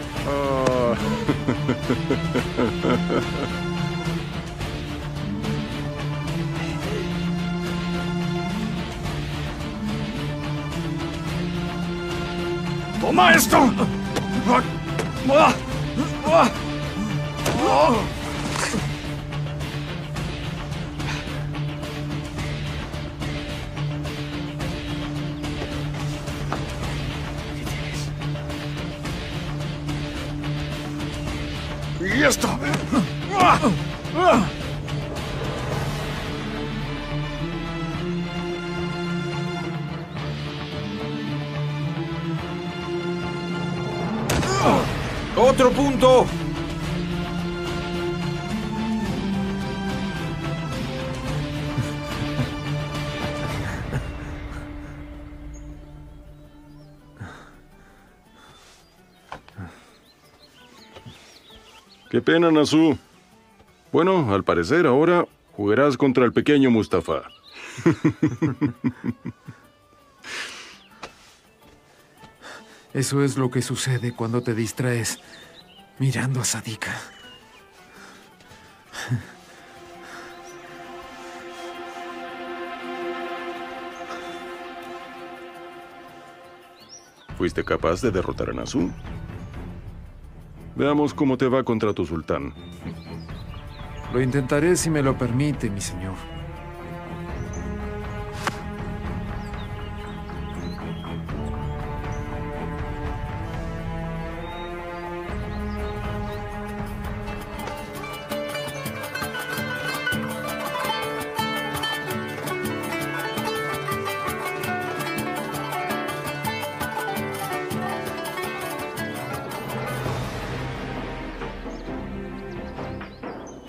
¡Toma esto! ¡Y esto! ¡Otro punto! Qué pena, Nasu. Bueno, al parecer ahora jugarás contra el pequeño Mustafa. Eso es lo que sucede cuando te distraes mirando a Sadika. ¿Fuiste capaz de derrotar a Nasu? Veamos cómo te va contra tu sultán. Lo intentaré si me lo permite, mi señor.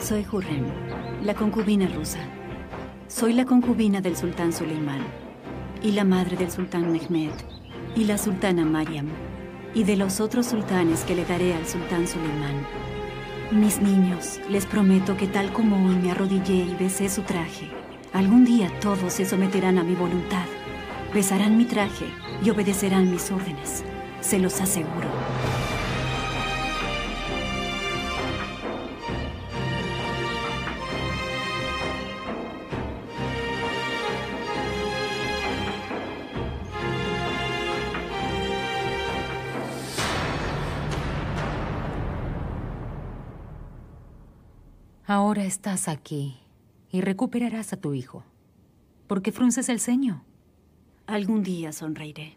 Soy Hurrem, la concubina rusa. Soy la concubina del sultán Suleimán, y la madre del sultán Mehmed, y la sultana Mariam, y de los otros sultanes que le daré al sultán Suleimán. Mis niños, les prometo que tal como hoy me arrodillé y besé su traje, algún día todos se someterán a mi voluntad, besarán mi traje y obedecerán mis órdenes. Se los aseguro. Ahora estás aquí y recuperarás a tu hijo. ¿Por qué frunces el ceño? Algún día sonreiré.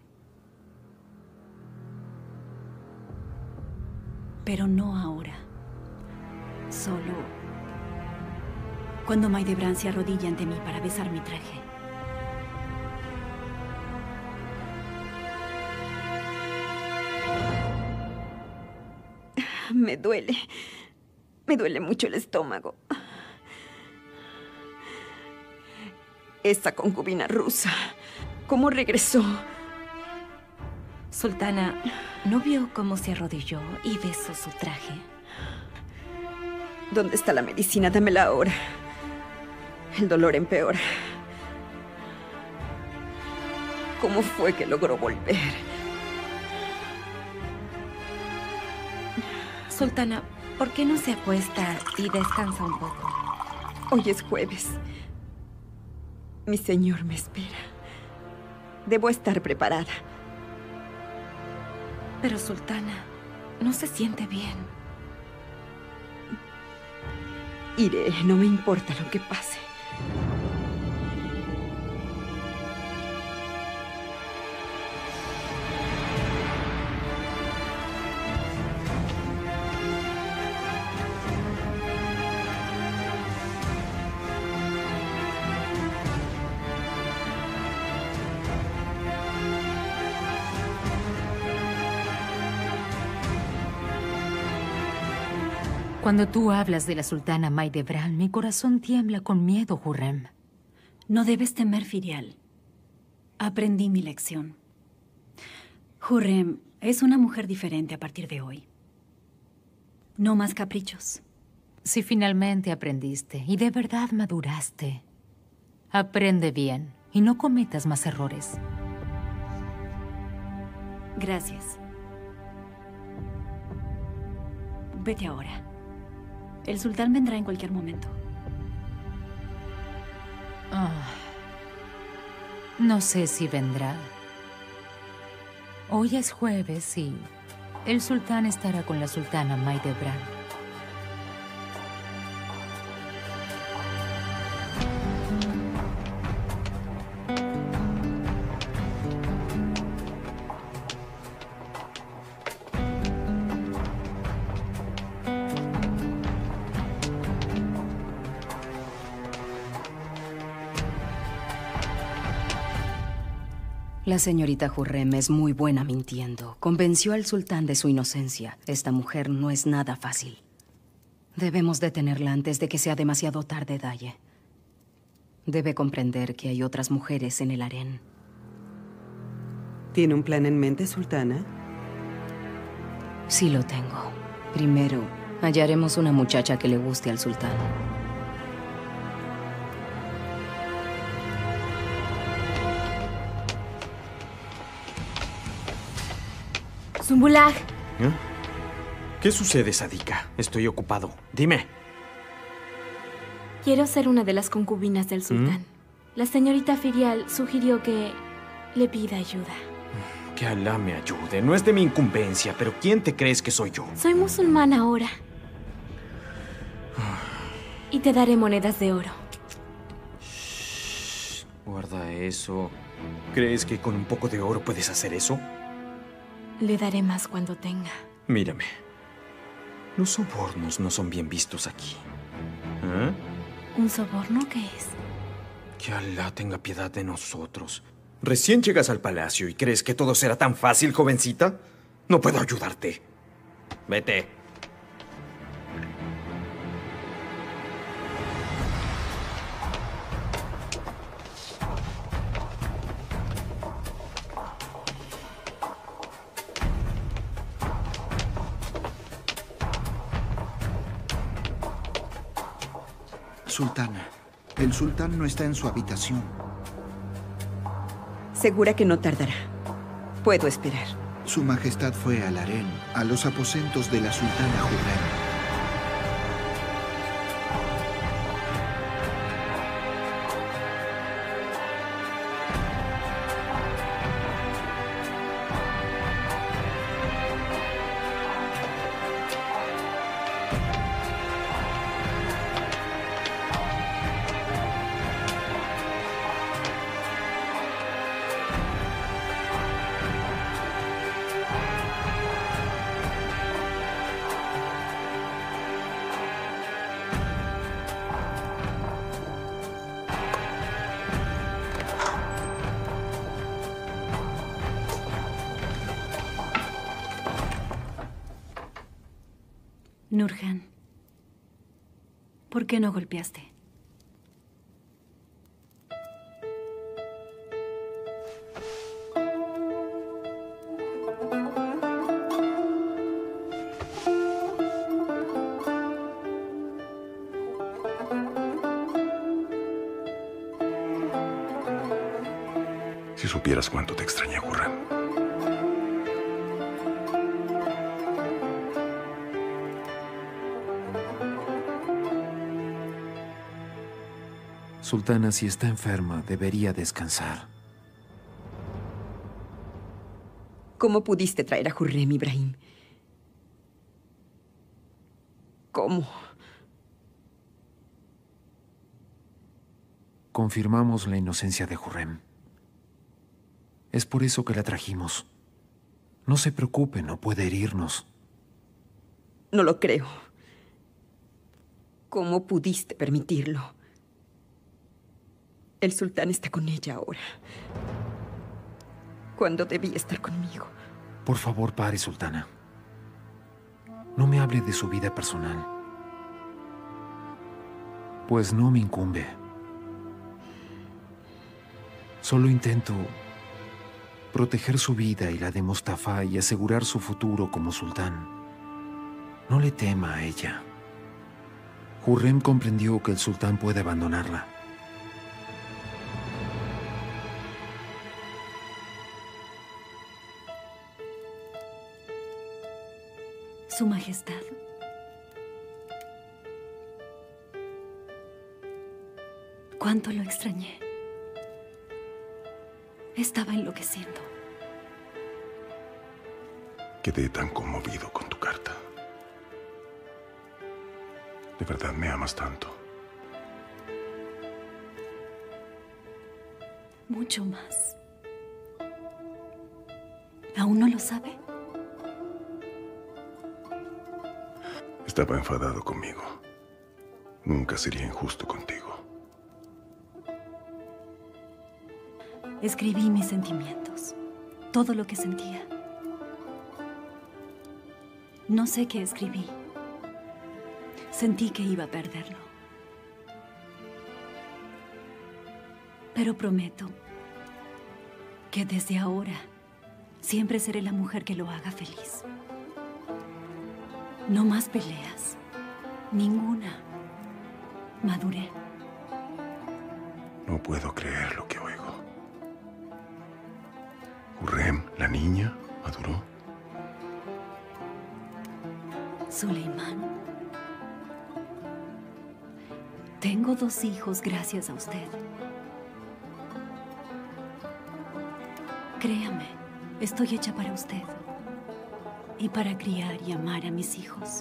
Pero no ahora. Solo cuando Maidebran se arrodilla ante mí para besar mi traje. Me duele. Me duele mucho el estómago. Esa concubina rusa, ¿cómo regresó? Sultana, ¿no vio cómo se arrodilló y besó su traje? ¿Dónde está la medicina? Dámela ahora. El dolor empeora. ¿Cómo fue que logró volver? Sultana, ¿por qué no se acuesta y descansa un poco? Hoy es jueves. Mi señor me espera. Debo estar preparada. Pero, Sultana, no se siente bien. Iré, no me importa lo que pase. Cuando tú hablas de la sultana Maidebran, mi corazón tiembla con miedo, Hurrem. No debes temer, Firial. Aprendí mi lección. Hurrem es una mujer diferente a partir de hoy. No más caprichos. Si finalmente aprendiste y de verdad maduraste, aprende bien y no cometas más errores. Gracias. Vete ahora. El sultán vendrá en cualquier momento. No sé si vendrá. Hoy es jueves y el sultán estará con la sultana Maidebran. La señorita Hurrem es muy buena mintiendo. Convenció al sultán de su inocencia. Esta mujer no es nada fácil. Debemos detenerla antes de que sea demasiado tarde, Daye. Debe comprender que hay otras mujeres en el harén. ¿Tiene un plan en mente, sultana? Sí lo tengo. Primero, hallaremos una muchacha que le guste al sultán. Zumbulag. ¿Eh? ¿Qué sucede, Sadika? Estoy ocupado. Dime. Quiero ser una de las concubinas del sultán. La señorita Firial sugirió que le pida ayuda. Que Alá me ayude. No es de mi incumbencia, pero ¿quién te crees que soy yo? Soy musulmana ahora. Y te daré monedas de oro. Shh, guarda eso. ¿Crees que con un poco de oro puedes hacer eso? Le daré más cuando tenga. Mírame. Los sobornos no son bien vistos aquí. ¿Eh? ¿Un soborno qué es? Que Alá tenga piedad de nosotros. Recién llegas al palacio y crees que todo será tan fácil, jovencita. No puedo ayudarte. Vete. Sultana, el sultán no está en su habitación. Segura que no tardará. Puedo esperar. Su Majestad fue al harén, a los aposentos de la sultana Hurrem. Nurhan, ¿por qué no golpeaste? Si supieras cuánto te extrañé, Hurrem. Sultana, si está enferma, debería descansar. ¿Cómo pudiste traer a Hurrem, Ibrahim? ¿Cómo? Confirmamos la inocencia de Hurrem. Es por eso que la trajimos. No se preocupe, no puede herirnos. No lo creo. ¿Cómo pudiste permitirlo? El sultán está con ella ahora. Cuando debía estar conmigo. Por favor, pare, Sultana. No me hable de su vida personal. Pues no me incumbe. Solo intento proteger su vida y la de Mustafa y asegurar su futuro como sultán. No le tema a ella. Hurrem comprendió que el sultán puede abandonarla. Su Majestad. Cuánto lo extrañé. Estaba enloqueciendo. Quedé tan conmovido con tu carta. ¿De verdad me amas tanto? Mucho más. ¿Aún no lo sabe? Estaba enfadado conmigo. Nunca sería injusto contigo. Escribí mis sentimientos. Todo lo que sentía. No sé qué escribí. Sentí que iba a perderlo. Pero prometo que desde ahora siempre seré la mujer que lo haga feliz. No más peleas. Ninguna. Maduré. No puedo creer lo que oigo. Hurrem, la niña, maduró. Suleimán. Tengo 2 hijos gracias a usted. Créame, estoy hecha para usted. Y para criar y amar a mis hijos.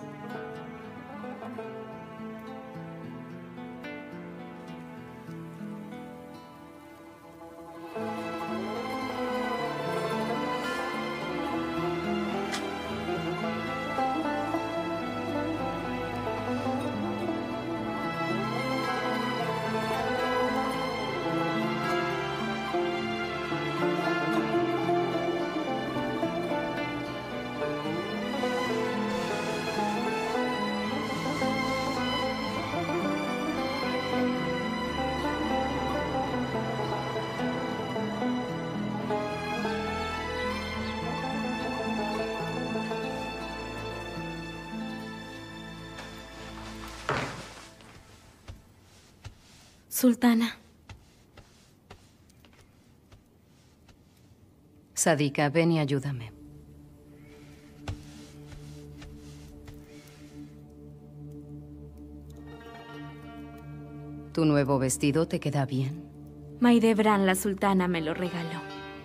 Sultana. Sadika, ven y ayúdame. ¿Tu nuevo vestido te queda bien? Maidebran, la sultana, me lo regaló.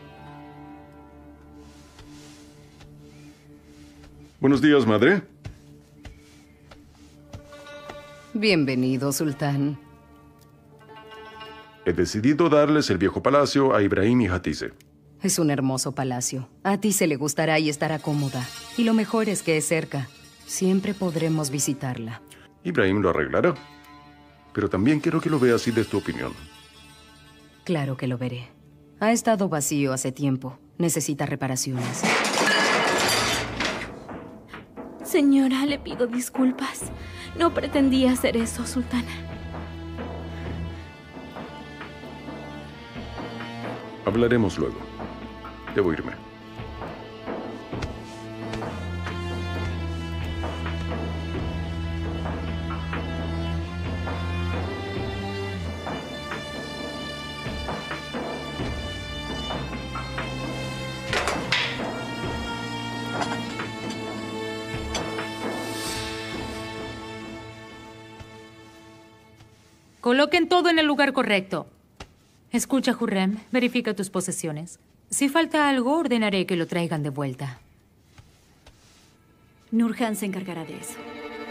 Buenos días, madre. Bienvenido, sultán. He decidido darles el viejo palacio a Ibrahim y Hatice. Es un hermoso palacio. A ti se le gustará y estará cómoda. Y lo mejor es que es cerca. Siempre podremos visitarla. Ibrahim lo arreglará. Pero también quiero que lo veas y des tu opinión. Claro que lo veré. Ha estado vacío hace tiempo. Necesita reparaciones. Señora, le pido disculpas. No pretendía hacer eso, sultana. Hablaremos luego. Debo irme. Coloquen todo en el lugar correcto. Escucha, Hurrem, verifica tus posesiones. Si falta algo, ordenaré que lo traigan de vuelta. Nurhan se encargará de eso.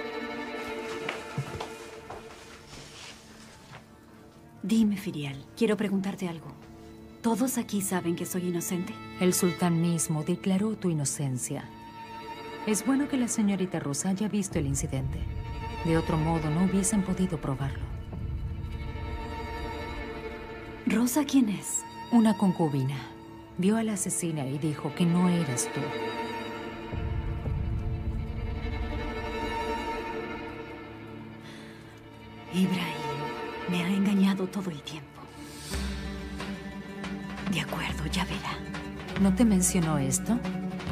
Dime, Firial, quiero preguntarte algo. ¿Todos aquí saben que soy inocente? El sultán mismo declaró tu inocencia. Es bueno que la señorita Rosa haya visto el incidente. De otro modo, no hubiesen podido probarlo. ¿Rosa quién es? Una concubina. Vio a la asesina y dijo que no eras tú. Ibrahim me ha engañado todo el tiempo. De acuerdo, ya verá. ¿No te mencionó esto?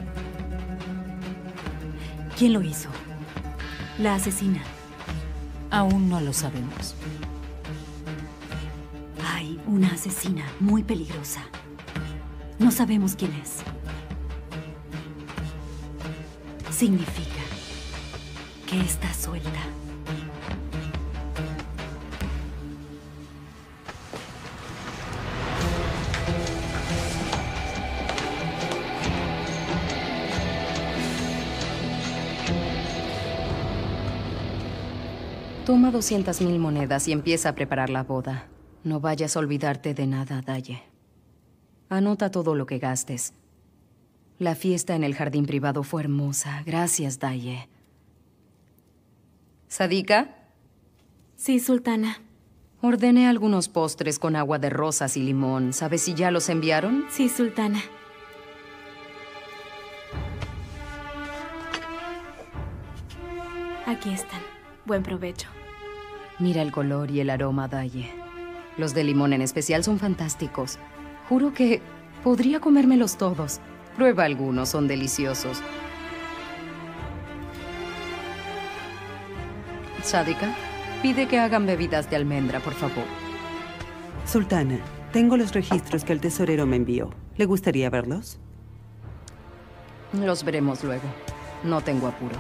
¿Quién lo hizo? La asesina. Aún no lo sabemos. Hay una asesina muy peligrosa. No sabemos quién es. Significa que está suelta. Toma 200.000 monedas y empieza a preparar la boda. No vayas a olvidarte de nada, Daye. Anota todo lo que gastes. La fiesta en el jardín privado fue hermosa. Gracias, Daye. ¿Sadika? Sí, sultana. Ordené algunos postres con agua de rosas y limón. ¿Sabes si ya los enviaron? Sí, sultana. Aquí están. Buen provecho. Mira el color y el aroma, Daye. Los de limón en especial son fantásticos. Juro que podría comérmelos todos. Prueba algunos, son deliciosos. Sadika, pide que hagan bebidas de almendra, por favor. Sultana, tengo los registros que el tesorero me envió. ¿Le gustaría verlos? Los veremos luego. No tengo apuro.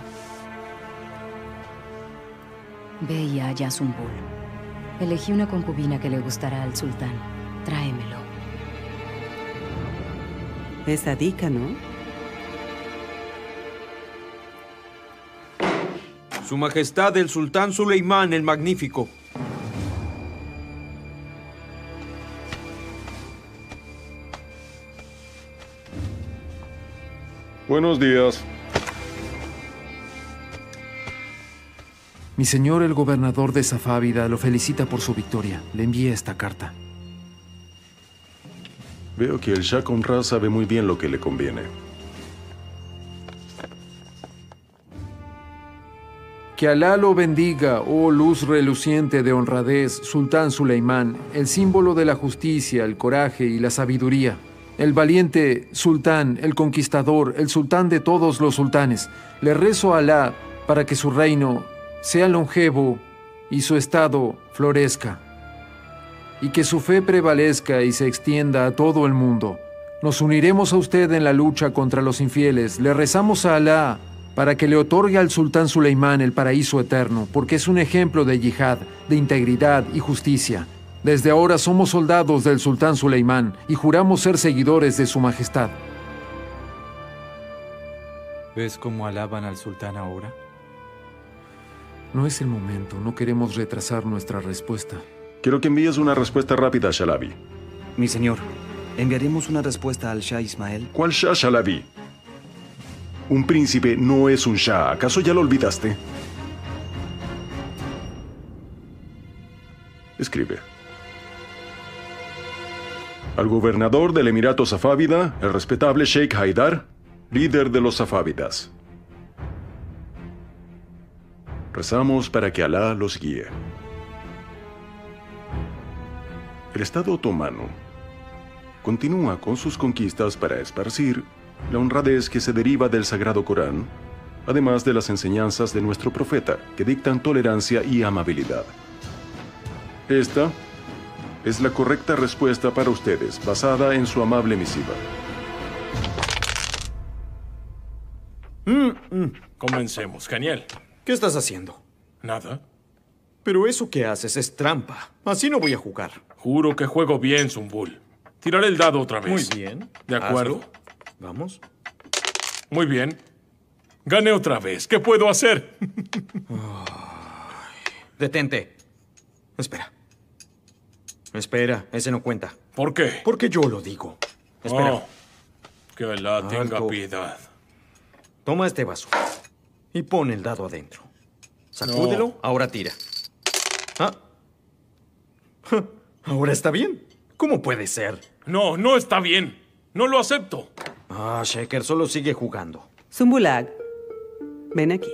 Ve y halla a Zumbul. Elegí una concubina que le gustará al sultán. Tráemelo. Es Sadika, ¿no? Su Majestad el Sultán Suleimán el Magnífico. Buenos días. Mi señor el gobernador de Safávida lo felicita por su victoria. Le envía esta carta. Veo que el Shah Conrad sabe muy bien lo que le conviene. Que Alá lo bendiga, oh luz reluciente de honradez, Sultán Suleimán, el símbolo de la justicia, el coraje y la sabiduría. El valiente sultán, el conquistador, el sultán de todos los sultanes. Le rezo a Alá para que su reino sea longevo y su estado florezca. y que su fe prevalezca y se extienda a todo el mundo. Nos uniremos a usted en la lucha contra los infieles. Le rezamos a Alá para que le otorgue al sultán Suleimán el paraíso eterno, porque es un ejemplo de yihad, de integridad y justicia. Desde ahora somos soldados del sultán Suleimán y juramos ser seguidores de su majestad. ¿Ves cómo alaban al sultán ahora? No es el momento, no queremos retrasar nuestra respuesta. Quiero que envíes una respuesta rápida a Shalabi. Mi señor, enviaremos una respuesta al Shah Ismael. ¿Cuál Shah, Shalabi? Un príncipe no es un Shah. ¿Acaso ya lo olvidaste? Escribe. Al gobernador del Emirato Safávida, el respetable Sheikh Haidar, líder de los safávidas. Rezamos para que Alá los guíe. El Estado otomano continúa con sus conquistas para esparcir la honradez que se deriva del Sagrado Corán, además de las enseñanzas de nuestro profeta, que dictan tolerancia y amabilidad. Esta es la correcta respuesta para ustedes, basada en su amable misiva. Comencemos, genial. ¿Qué estás haciendo? Nada. Pero eso que haces es trampa. Así no voy a jugar. Juro que juego bien, Zumbul. Tiraré el dado otra vez. Muy bien. ¿De acuerdo? Hazlo. Vamos. Muy bien. Gané otra vez. ¿Qué puedo hacer? Detente. Espera. Espera, ese no cuenta. ¿Por qué? Porque yo lo digo. Espera. Oh, que Alá tenga piedad. Toma este vaso y pon el dado adentro. Sacúdelo, ahora tira. Ah. Ahora está bien. ¿Cómo puede ser? No, no está bien. No lo acepto. Ah, Shekhar solo sigue jugando. Zumbulag, ven aquí.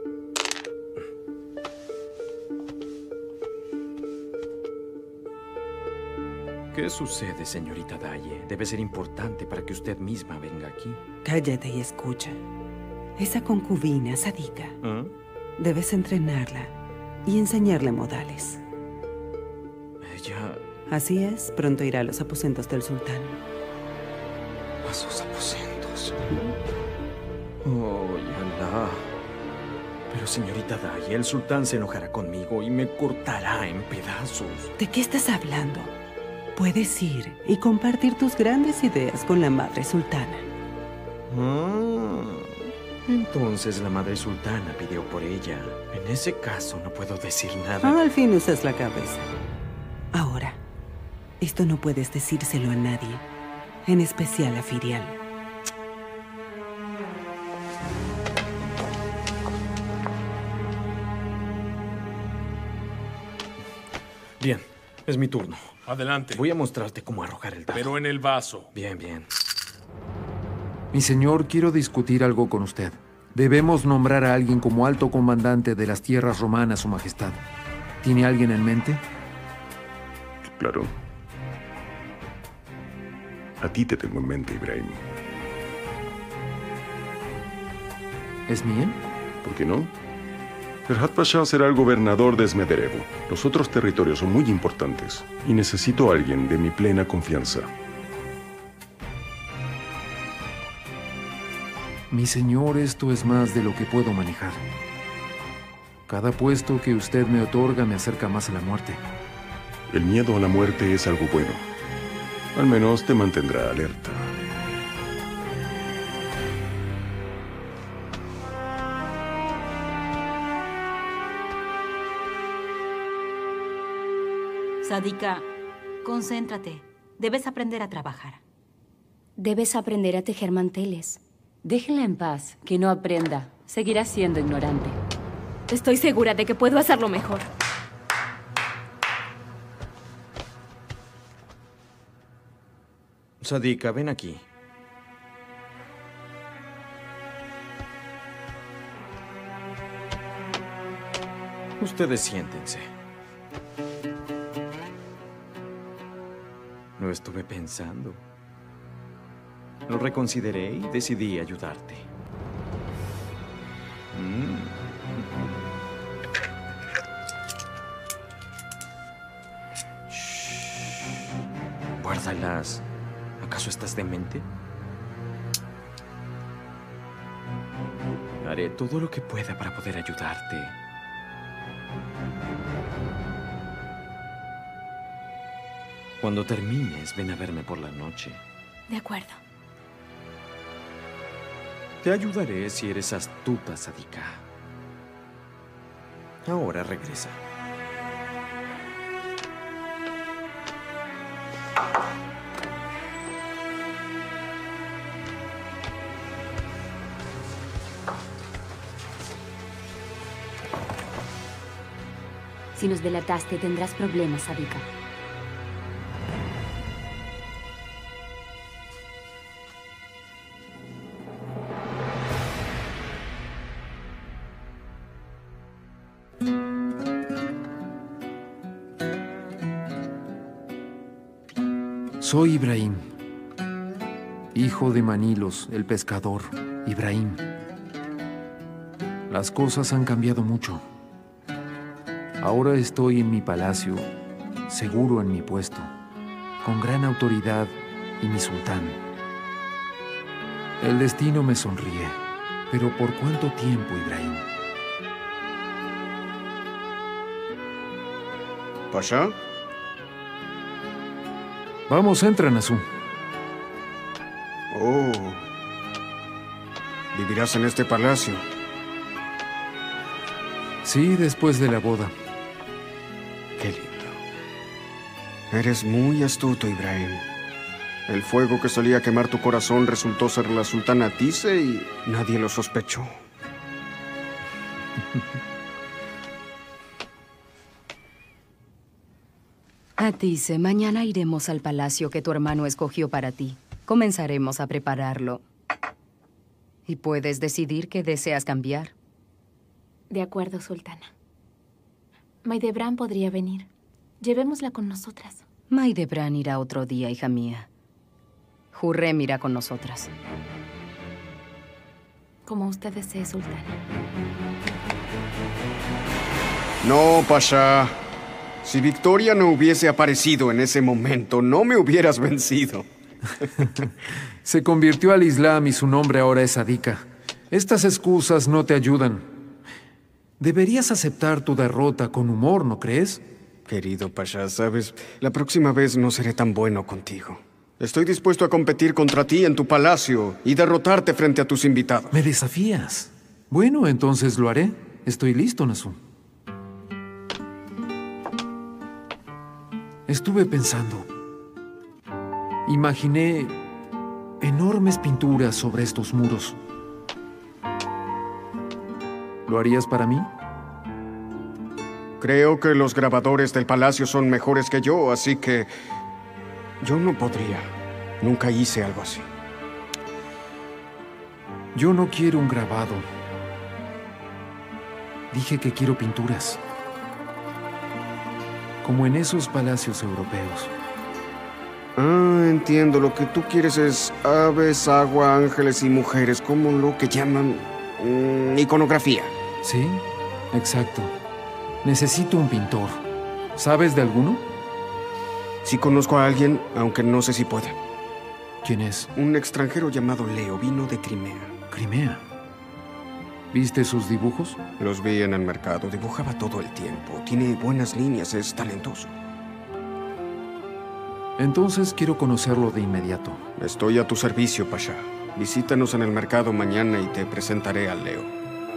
¿Qué sucede, señorita Daye? Debe ser importante para que usted misma venga aquí. Cállate y escucha. Esa concubina, Sadika, ¿Ah? debes entrenarla y enseñarle modales. Ella... Así es, pronto irá a los aposentos del sultán. ¿A sus aposentos? Oh, Alá. Pero, señorita Daye, el sultán se enojará conmigo y me cortará en pedazos. ¿De qué estás hablando? Puedes ir y compartir tus grandes ideas con la madre sultana. Ah, entonces la madre sultana pidió por ella. En ese caso no puedo decir nada. Al fin usas la cabeza. Ahora, esto no puedes decírselo a nadie, en especial a Firial. Bien, es mi turno. Adelante. Voy a mostrarte cómo arrojar el dado. Pero en el vaso. Bien, bien. Mi señor, quiero discutir algo con usted. Debemos nombrar a alguien como alto comandante de las tierras romanas, Su Majestad. ¿Tiene alguien en mente? Claro. A ti te tengo en mente, Ibrahim. ¿Es bien? ¿Por qué no? Ferhat Pasha será el gobernador de Smederevo. Los otros territorios son muy importantes y necesito a alguien de mi plena confianza. Mi señor, esto es más de lo que puedo manejar. Cada puesto que usted me otorga me acerca más a la muerte. El miedo a la muerte es algo bueno. Al menos te mantendrá alerta. Sadika, concéntrate. Debes aprender a trabajar. Debes aprender a tejer manteles. Déjenla en paz, que no aprenda. Seguirá siendo ignorante. Estoy segura de que puedo hacerlo mejor. Sadika, ven aquí. Ustedes siéntense. Lo estuve pensando. Lo reconsideré y decidí ayudarte. Shh. Guárdalas. ¿Acaso estás demente? Haré todo lo que pueda para poder ayudarte. Cuando termines, ven a verme por la noche. De acuerdo. Te ayudaré si eres astuta, Sadika. Ahora regresa. Si nos delataste, tendrás problemas, Sadika. Soy Ibrahim, hijo de Manilos, el pescador, Ibrahim. Las cosas han cambiado mucho. Ahora estoy en mi palacio, seguro en mi puesto, con gran autoridad y mi sultán. El destino me sonríe, pero ¿por cuánto tiempo, Ibrahim? ¿Pasha? Vamos, entra, Nasu. Oh. ¿Vivirás en este palacio? Sí, después de la boda. Qué lindo. Eres muy astuto, Ibrahim. El fuego que solía quemar tu corazón resultó ser la sultana Hatice y nadie lo sospechó. Hatice, mañana iremos al palacio que tu hermano escogió para ti. Comenzaremos a prepararlo. Y puedes decidir qué deseas cambiar. De acuerdo, sultana. Maidebran podría venir. Llevémosla con nosotras. Maidebran irá otro día, hija mía. Hurrem irá con nosotras. Como usted desee, sultana. No, Pasha. Si Victoria no hubiese aparecido en ese momento, no me hubieras vencido. Se convirtió al Islam y su nombre ahora es Sadika. Estas excusas no te ayudan. Deberías aceptar tu derrota con humor, ¿no crees? Querido Pasha, sabes, la próxima vez no seré tan bueno contigo. Estoy dispuesto a competir contra ti en tu palacio y derrotarte frente a tus invitados. ¿Me desafías? Bueno, entonces lo haré. Estoy listo, Nasu. Estuve pensando. Imaginé enormes pinturas sobre estos muros. ¿Lo harías para mí? Creo que los grabadores del palacio son mejores que yo, así que yo no podría. Nunca hice algo así. Yo no quiero un grabado. Dije que quiero pinturas. Como en esos palacios europeos. Ah, entiendo. Lo que tú quieres es aves, agua, ángeles y mujeres, como lo que llaman iconografía. Sí, exacto. Necesito un pintor. ¿Sabes de alguno? Sí conozco a alguien, aunque no sé si puede. ¿Quién es? Un extranjero llamado Leo, vino de Crimea. ¿Crimea? ¿Viste sus dibujos? Los vi en el mercado. Dibujaba todo el tiempo. Tiene buenas líneas, es talentoso. Entonces quiero conocerlo de inmediato. Estoy a tu servicio, Pasha. Visítanos en el mercado mañana y te presentaré a Leo.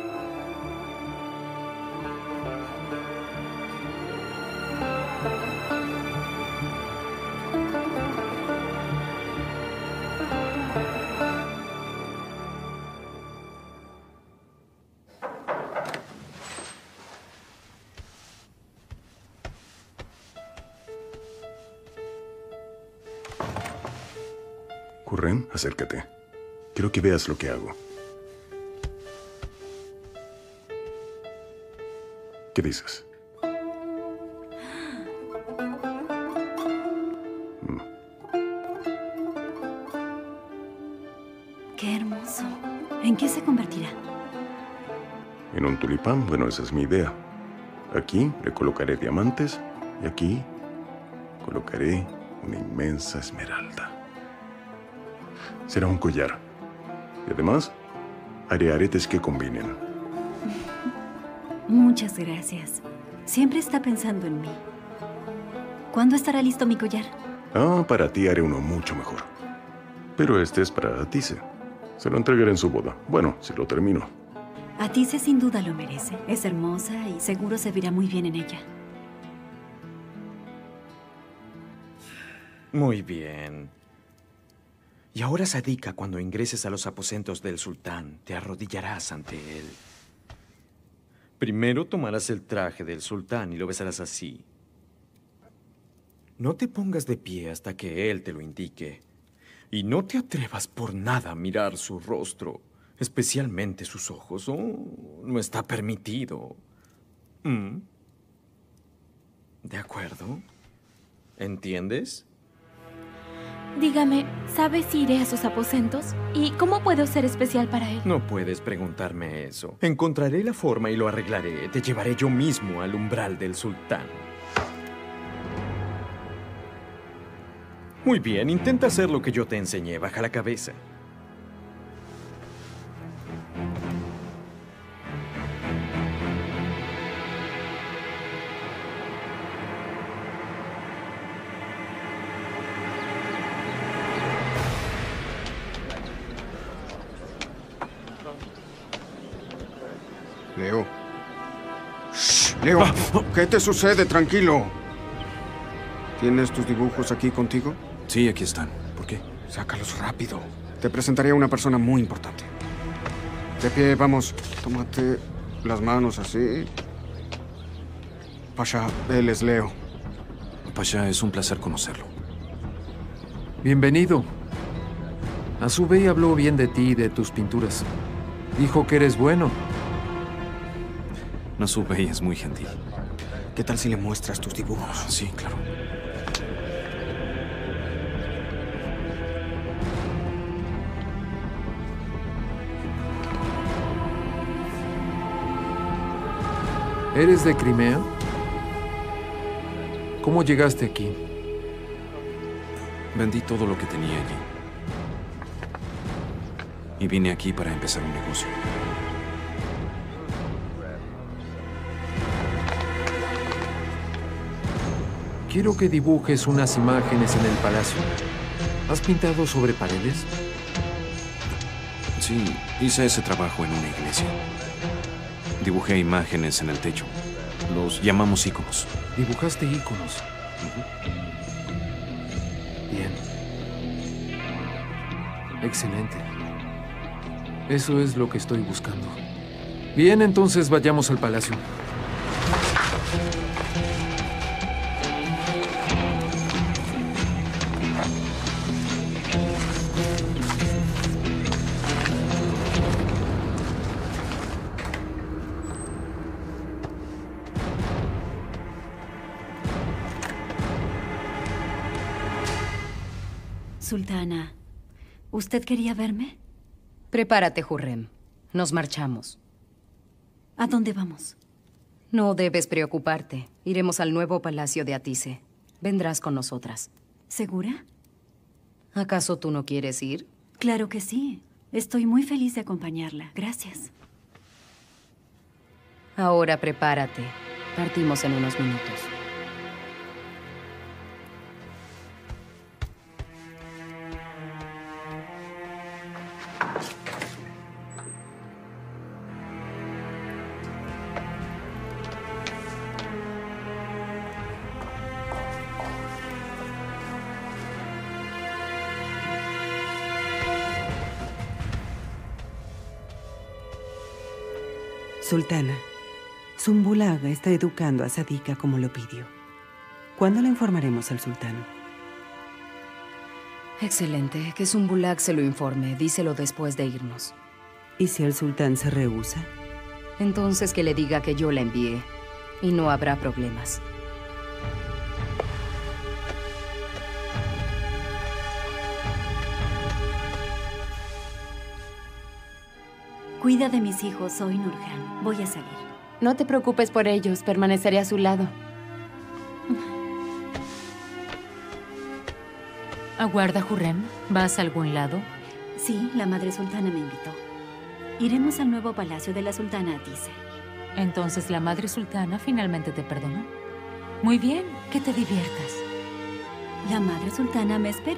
Hurrem, acércate. Quiero que veas lo que hago. ¿Qué dices? ¡Qué hermoso! ¿En qué se convertirá? En un tulipán, bueno, esa es mi idea. Aquí le colocaré diamantes y aquí colocaré una inmensa esmeralda. Será un collar. Y además, haré aretes que combinen. Muchas gracias. Siempre está pensando en mí. ¿Cuándo estará listo mi collar? Ah, para ti haré uno mucho mejor. Pero este es para Atice. Se lo entregaré en su boda. Bueno, si lo termino. Atice sin duda lo merece. Es hermosa y seguro se verá muy bien en ella. Muy bien. Y ahora, Sadika, cuando ingreses a los aposentos del sultán, te arrodillarás ante él. Primero tomarás el traje del sultán y lo besarás así. No te pongas de pie hasta que él te lo indique. Y no te atrevas por nada a mirar su rostro, especialmente sus ojos. Oh, no está permitido. ¿De acuerdo? ¿Entiendes? Dígame, ¿sabes si iré a sus aposentos? ¿Y cómo puedo ser especial para él? No puedes preguntarme eso. Encontraré la forma y lo arreglaré. Te llevaré yo mismo al umbral del sultán. Muy bien, intenta hacer lo que yo te enseñé. Baja la cabeza. Leo. Shh, Leo, ¿qué te sucede? Tranquilo. ¿Tienes tus dibujos aquí contigo? Sí, aquí están. ¿Por qué? Sácalos rápido. Te presentaré a una persona muy importante. De pie, vamos. Tómate las manos así. Pasha, él es Leo. Pasha, es un placer conocerlo. Bienvenido. Azubey habló bien de ti y de tus pinturas. Dijo que eres bueno. Azubey es muy gentil. ¿Qué tal si le muestras tus dibujos? Sí, claro. ¿Eres de Crimea? ¿Cómo llegaste aquí? Vendí todo lo que tenía allí. Y vine aquí para empezar un negocio. Quiero que dibujes unas imágenes en el palacio. ¿Has pintado sobre paredes? Sí, hice ese trabajo en una iglesia. Dibujé imágenes en el techo. Los llamamos íconos. ¿Dibujaste íconos? Bien. Excelente. Eso es lo que estoy buscando. Bien, entonces vayamos al palacio. Sultana, ¿usted quería verme? Prepárate, Hurrem. Nos marchamos. ¿A dónde vamos? No debes preocuparte. Iremos al nuevo palacio de Atice. Vendrás con nosotras. ¿Segura? ¿Acaso tú no quieres ir? Claro que sí. Estoy muy feliz de acompañarla. Gracias. Ahora prepárate. Partimos en unos minutos. Sultana, Sümbül Ağa está educando a Sadika como lo pidió. ¿Cuándo le informaremos al sultán? Excelente. Que Sümbül Ağa se lo informe. Díselo después de irnos. ¿Y si el sultán se rehúsa? Entonces que le diga que yo la envié. Y no habrá problemas. Cuida de mis hijos, soy Nurhan. Voy a salir. No te preocupes por ellos, permaneceré a su lado. Aguarda, Hurrem. ¿Vas a algún lado? Sí, la madre sultana me invitó. Iremos al nuevo palacio de la sultana Hatice. Entonces la madre sultana finalmente te perdonó. Muy bien, que te diviertas. La madre sultana me espera.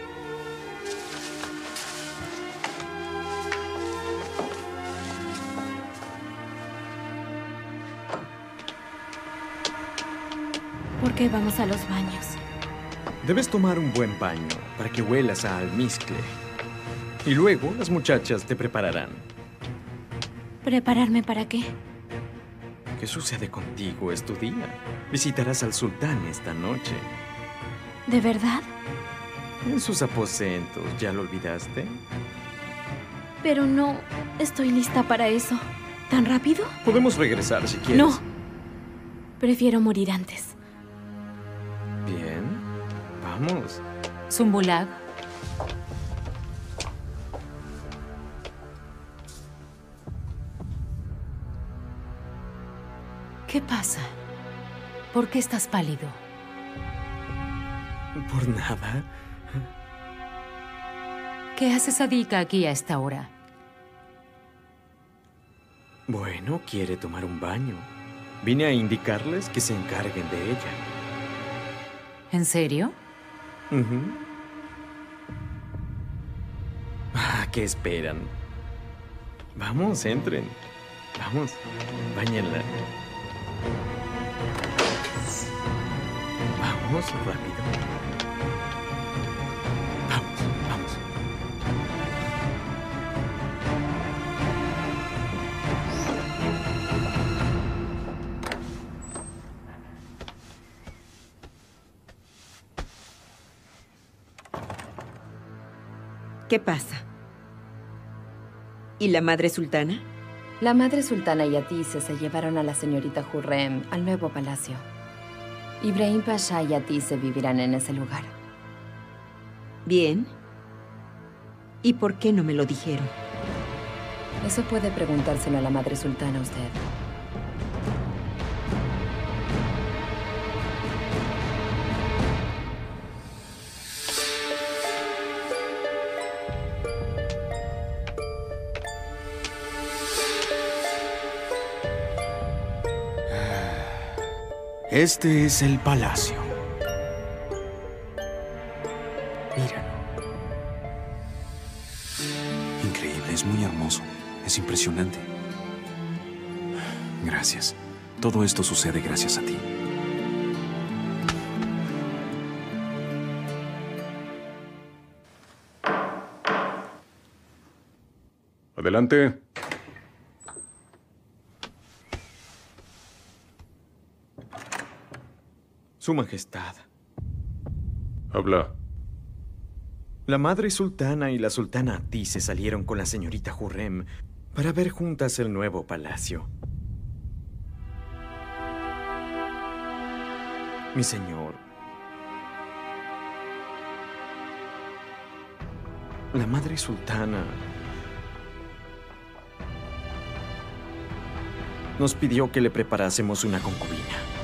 ¿Por qué vamos a los baños? Debes tomar un buen baño para que huelas a almizcle. Y luego las muchachas te prepararán. ¿Prepararme para qué? ¿Qué sucede contigo? Es tu día. Visitarás al sultán esta noche. ¿De verdad? En sus aposentos. ¿Ya lo olvidaste? Pero no estoy lista para eso. ¿Tan rápido? Podemos regresar si quieres. No. Prefiero morir antes. Bien. Vamos. Zumbulag. ¿Qué pasa? ¿Por qué estás pálido? Por nada. ¿Qué hace Sadika aquí a esta hora? Bueno, quiere tomar un baño. Vine a indicarles que se encarguen de ella. ¿En serio? ¿Qué esperan? Vamos, entren. Vamos, báñenla. Vamos, rápido. Vamos, vamos. ¿Qué pasa? ¿Y la madre sultana? La madre sultana y Hatice se llevaron a la señorita Hurrem al nuevo palacio. Ibrahim Pasha y Hatice vivirán en ese lugar. Bien. ¿Y por qué no me lo dijeron? Eso puede preguntárselo a la madre sultana usted. Este es el palacio. Míralo. Increíble, es muy hermoso. Es impresionante. Gracias. Todo esto sucede gracias a ti. Adelante. Su Majestad. Habla. La madre sultana y la sultana Hatice salieron con la señorita Hurrem para ver juntas el nuevo palacio. Mi señor, la madre sultana nos pidió que le preparásemos una concubina.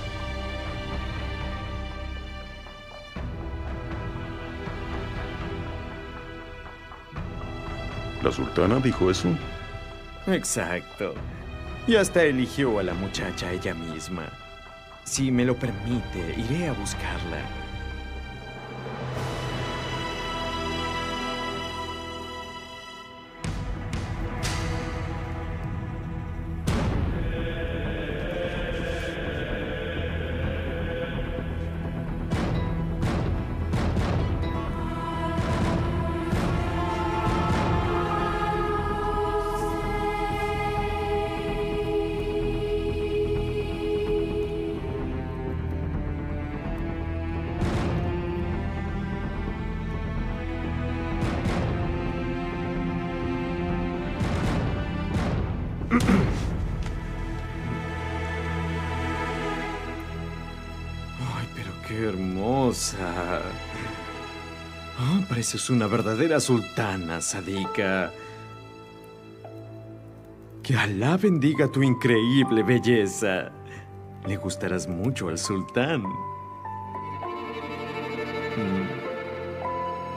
¿La sultana dijo eso? Exacto. Y hasta eligió a la muchacha ella misma. Si me lo permite, iré a buscarla. Ay, pero qué hermosa. Oh, pareces una verdadera sultana, Sadika. Que Alá bendiga tu increíble belleza. Le gustarás mucho al sultán.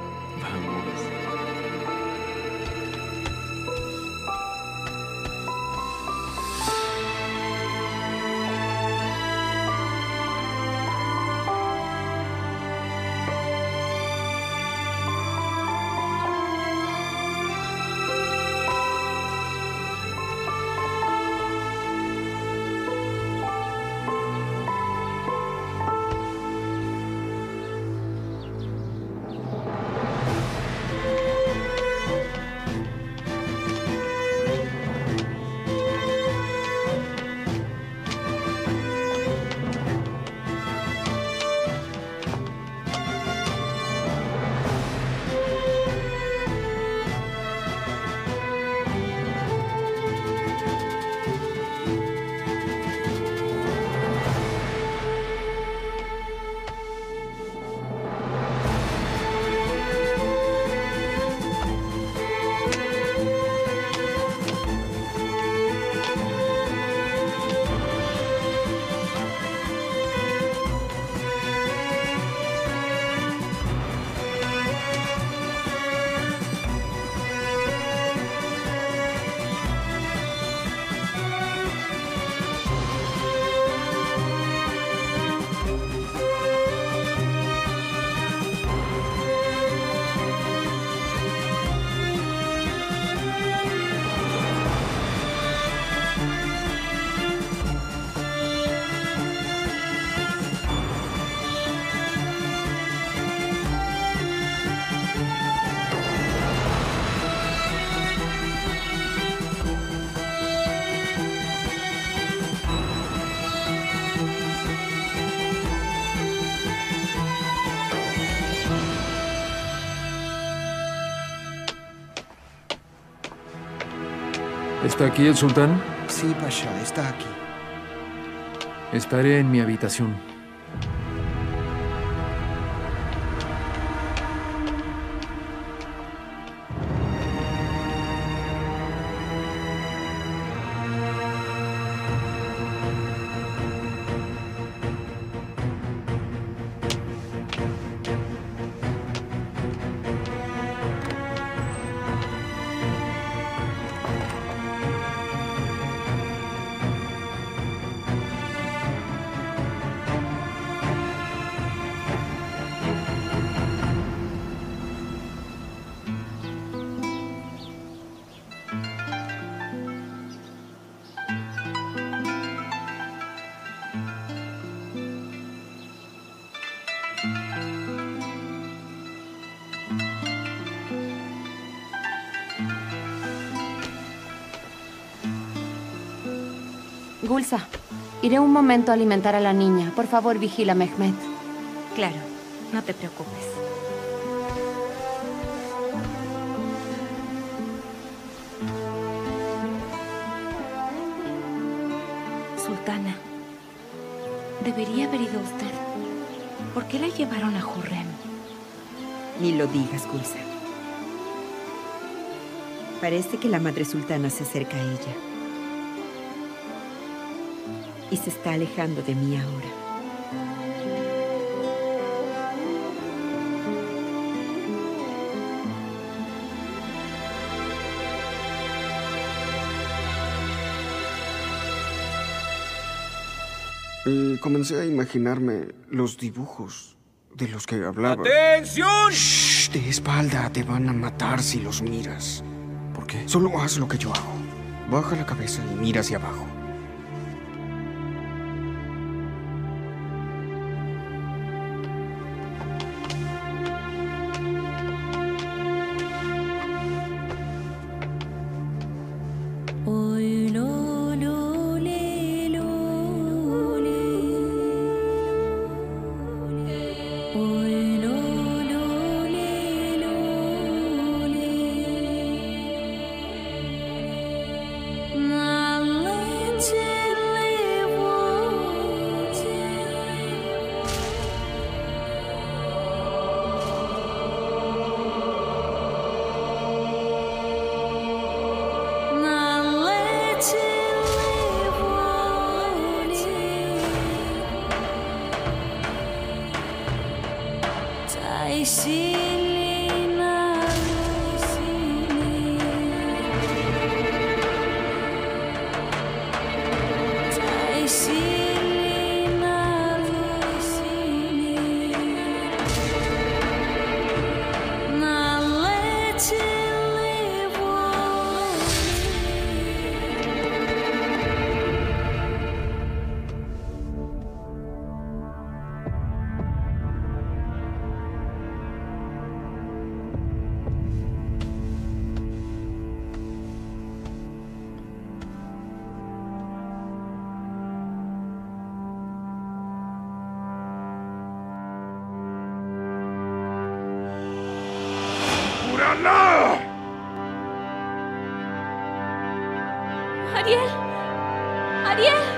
¿Está aquí el sultán? Sí, Pasha, está aquí. Estaré en mi habitación. Gulsa, iré un momento a alimentar a la niña. Por favor, vigila, Mehmet. Claro, no te preocupes. Sultana, debería haber ido usted. ¿Por qué la llevaron a Hurrem? Ni lo digas, Gulsa. Parece que la madre sultana se acerca a ella. Y se está alejando de mí ahora. Comencé a imaginarme los dibujos de los que hablaba. ¡Atención! Shh, de espalda, te van a matar si los miras. ¿Por qué? Solo haz lo que yo hago. Baja la cabeza y mira hacia abajo. ¡Ariel! ¡Ariel!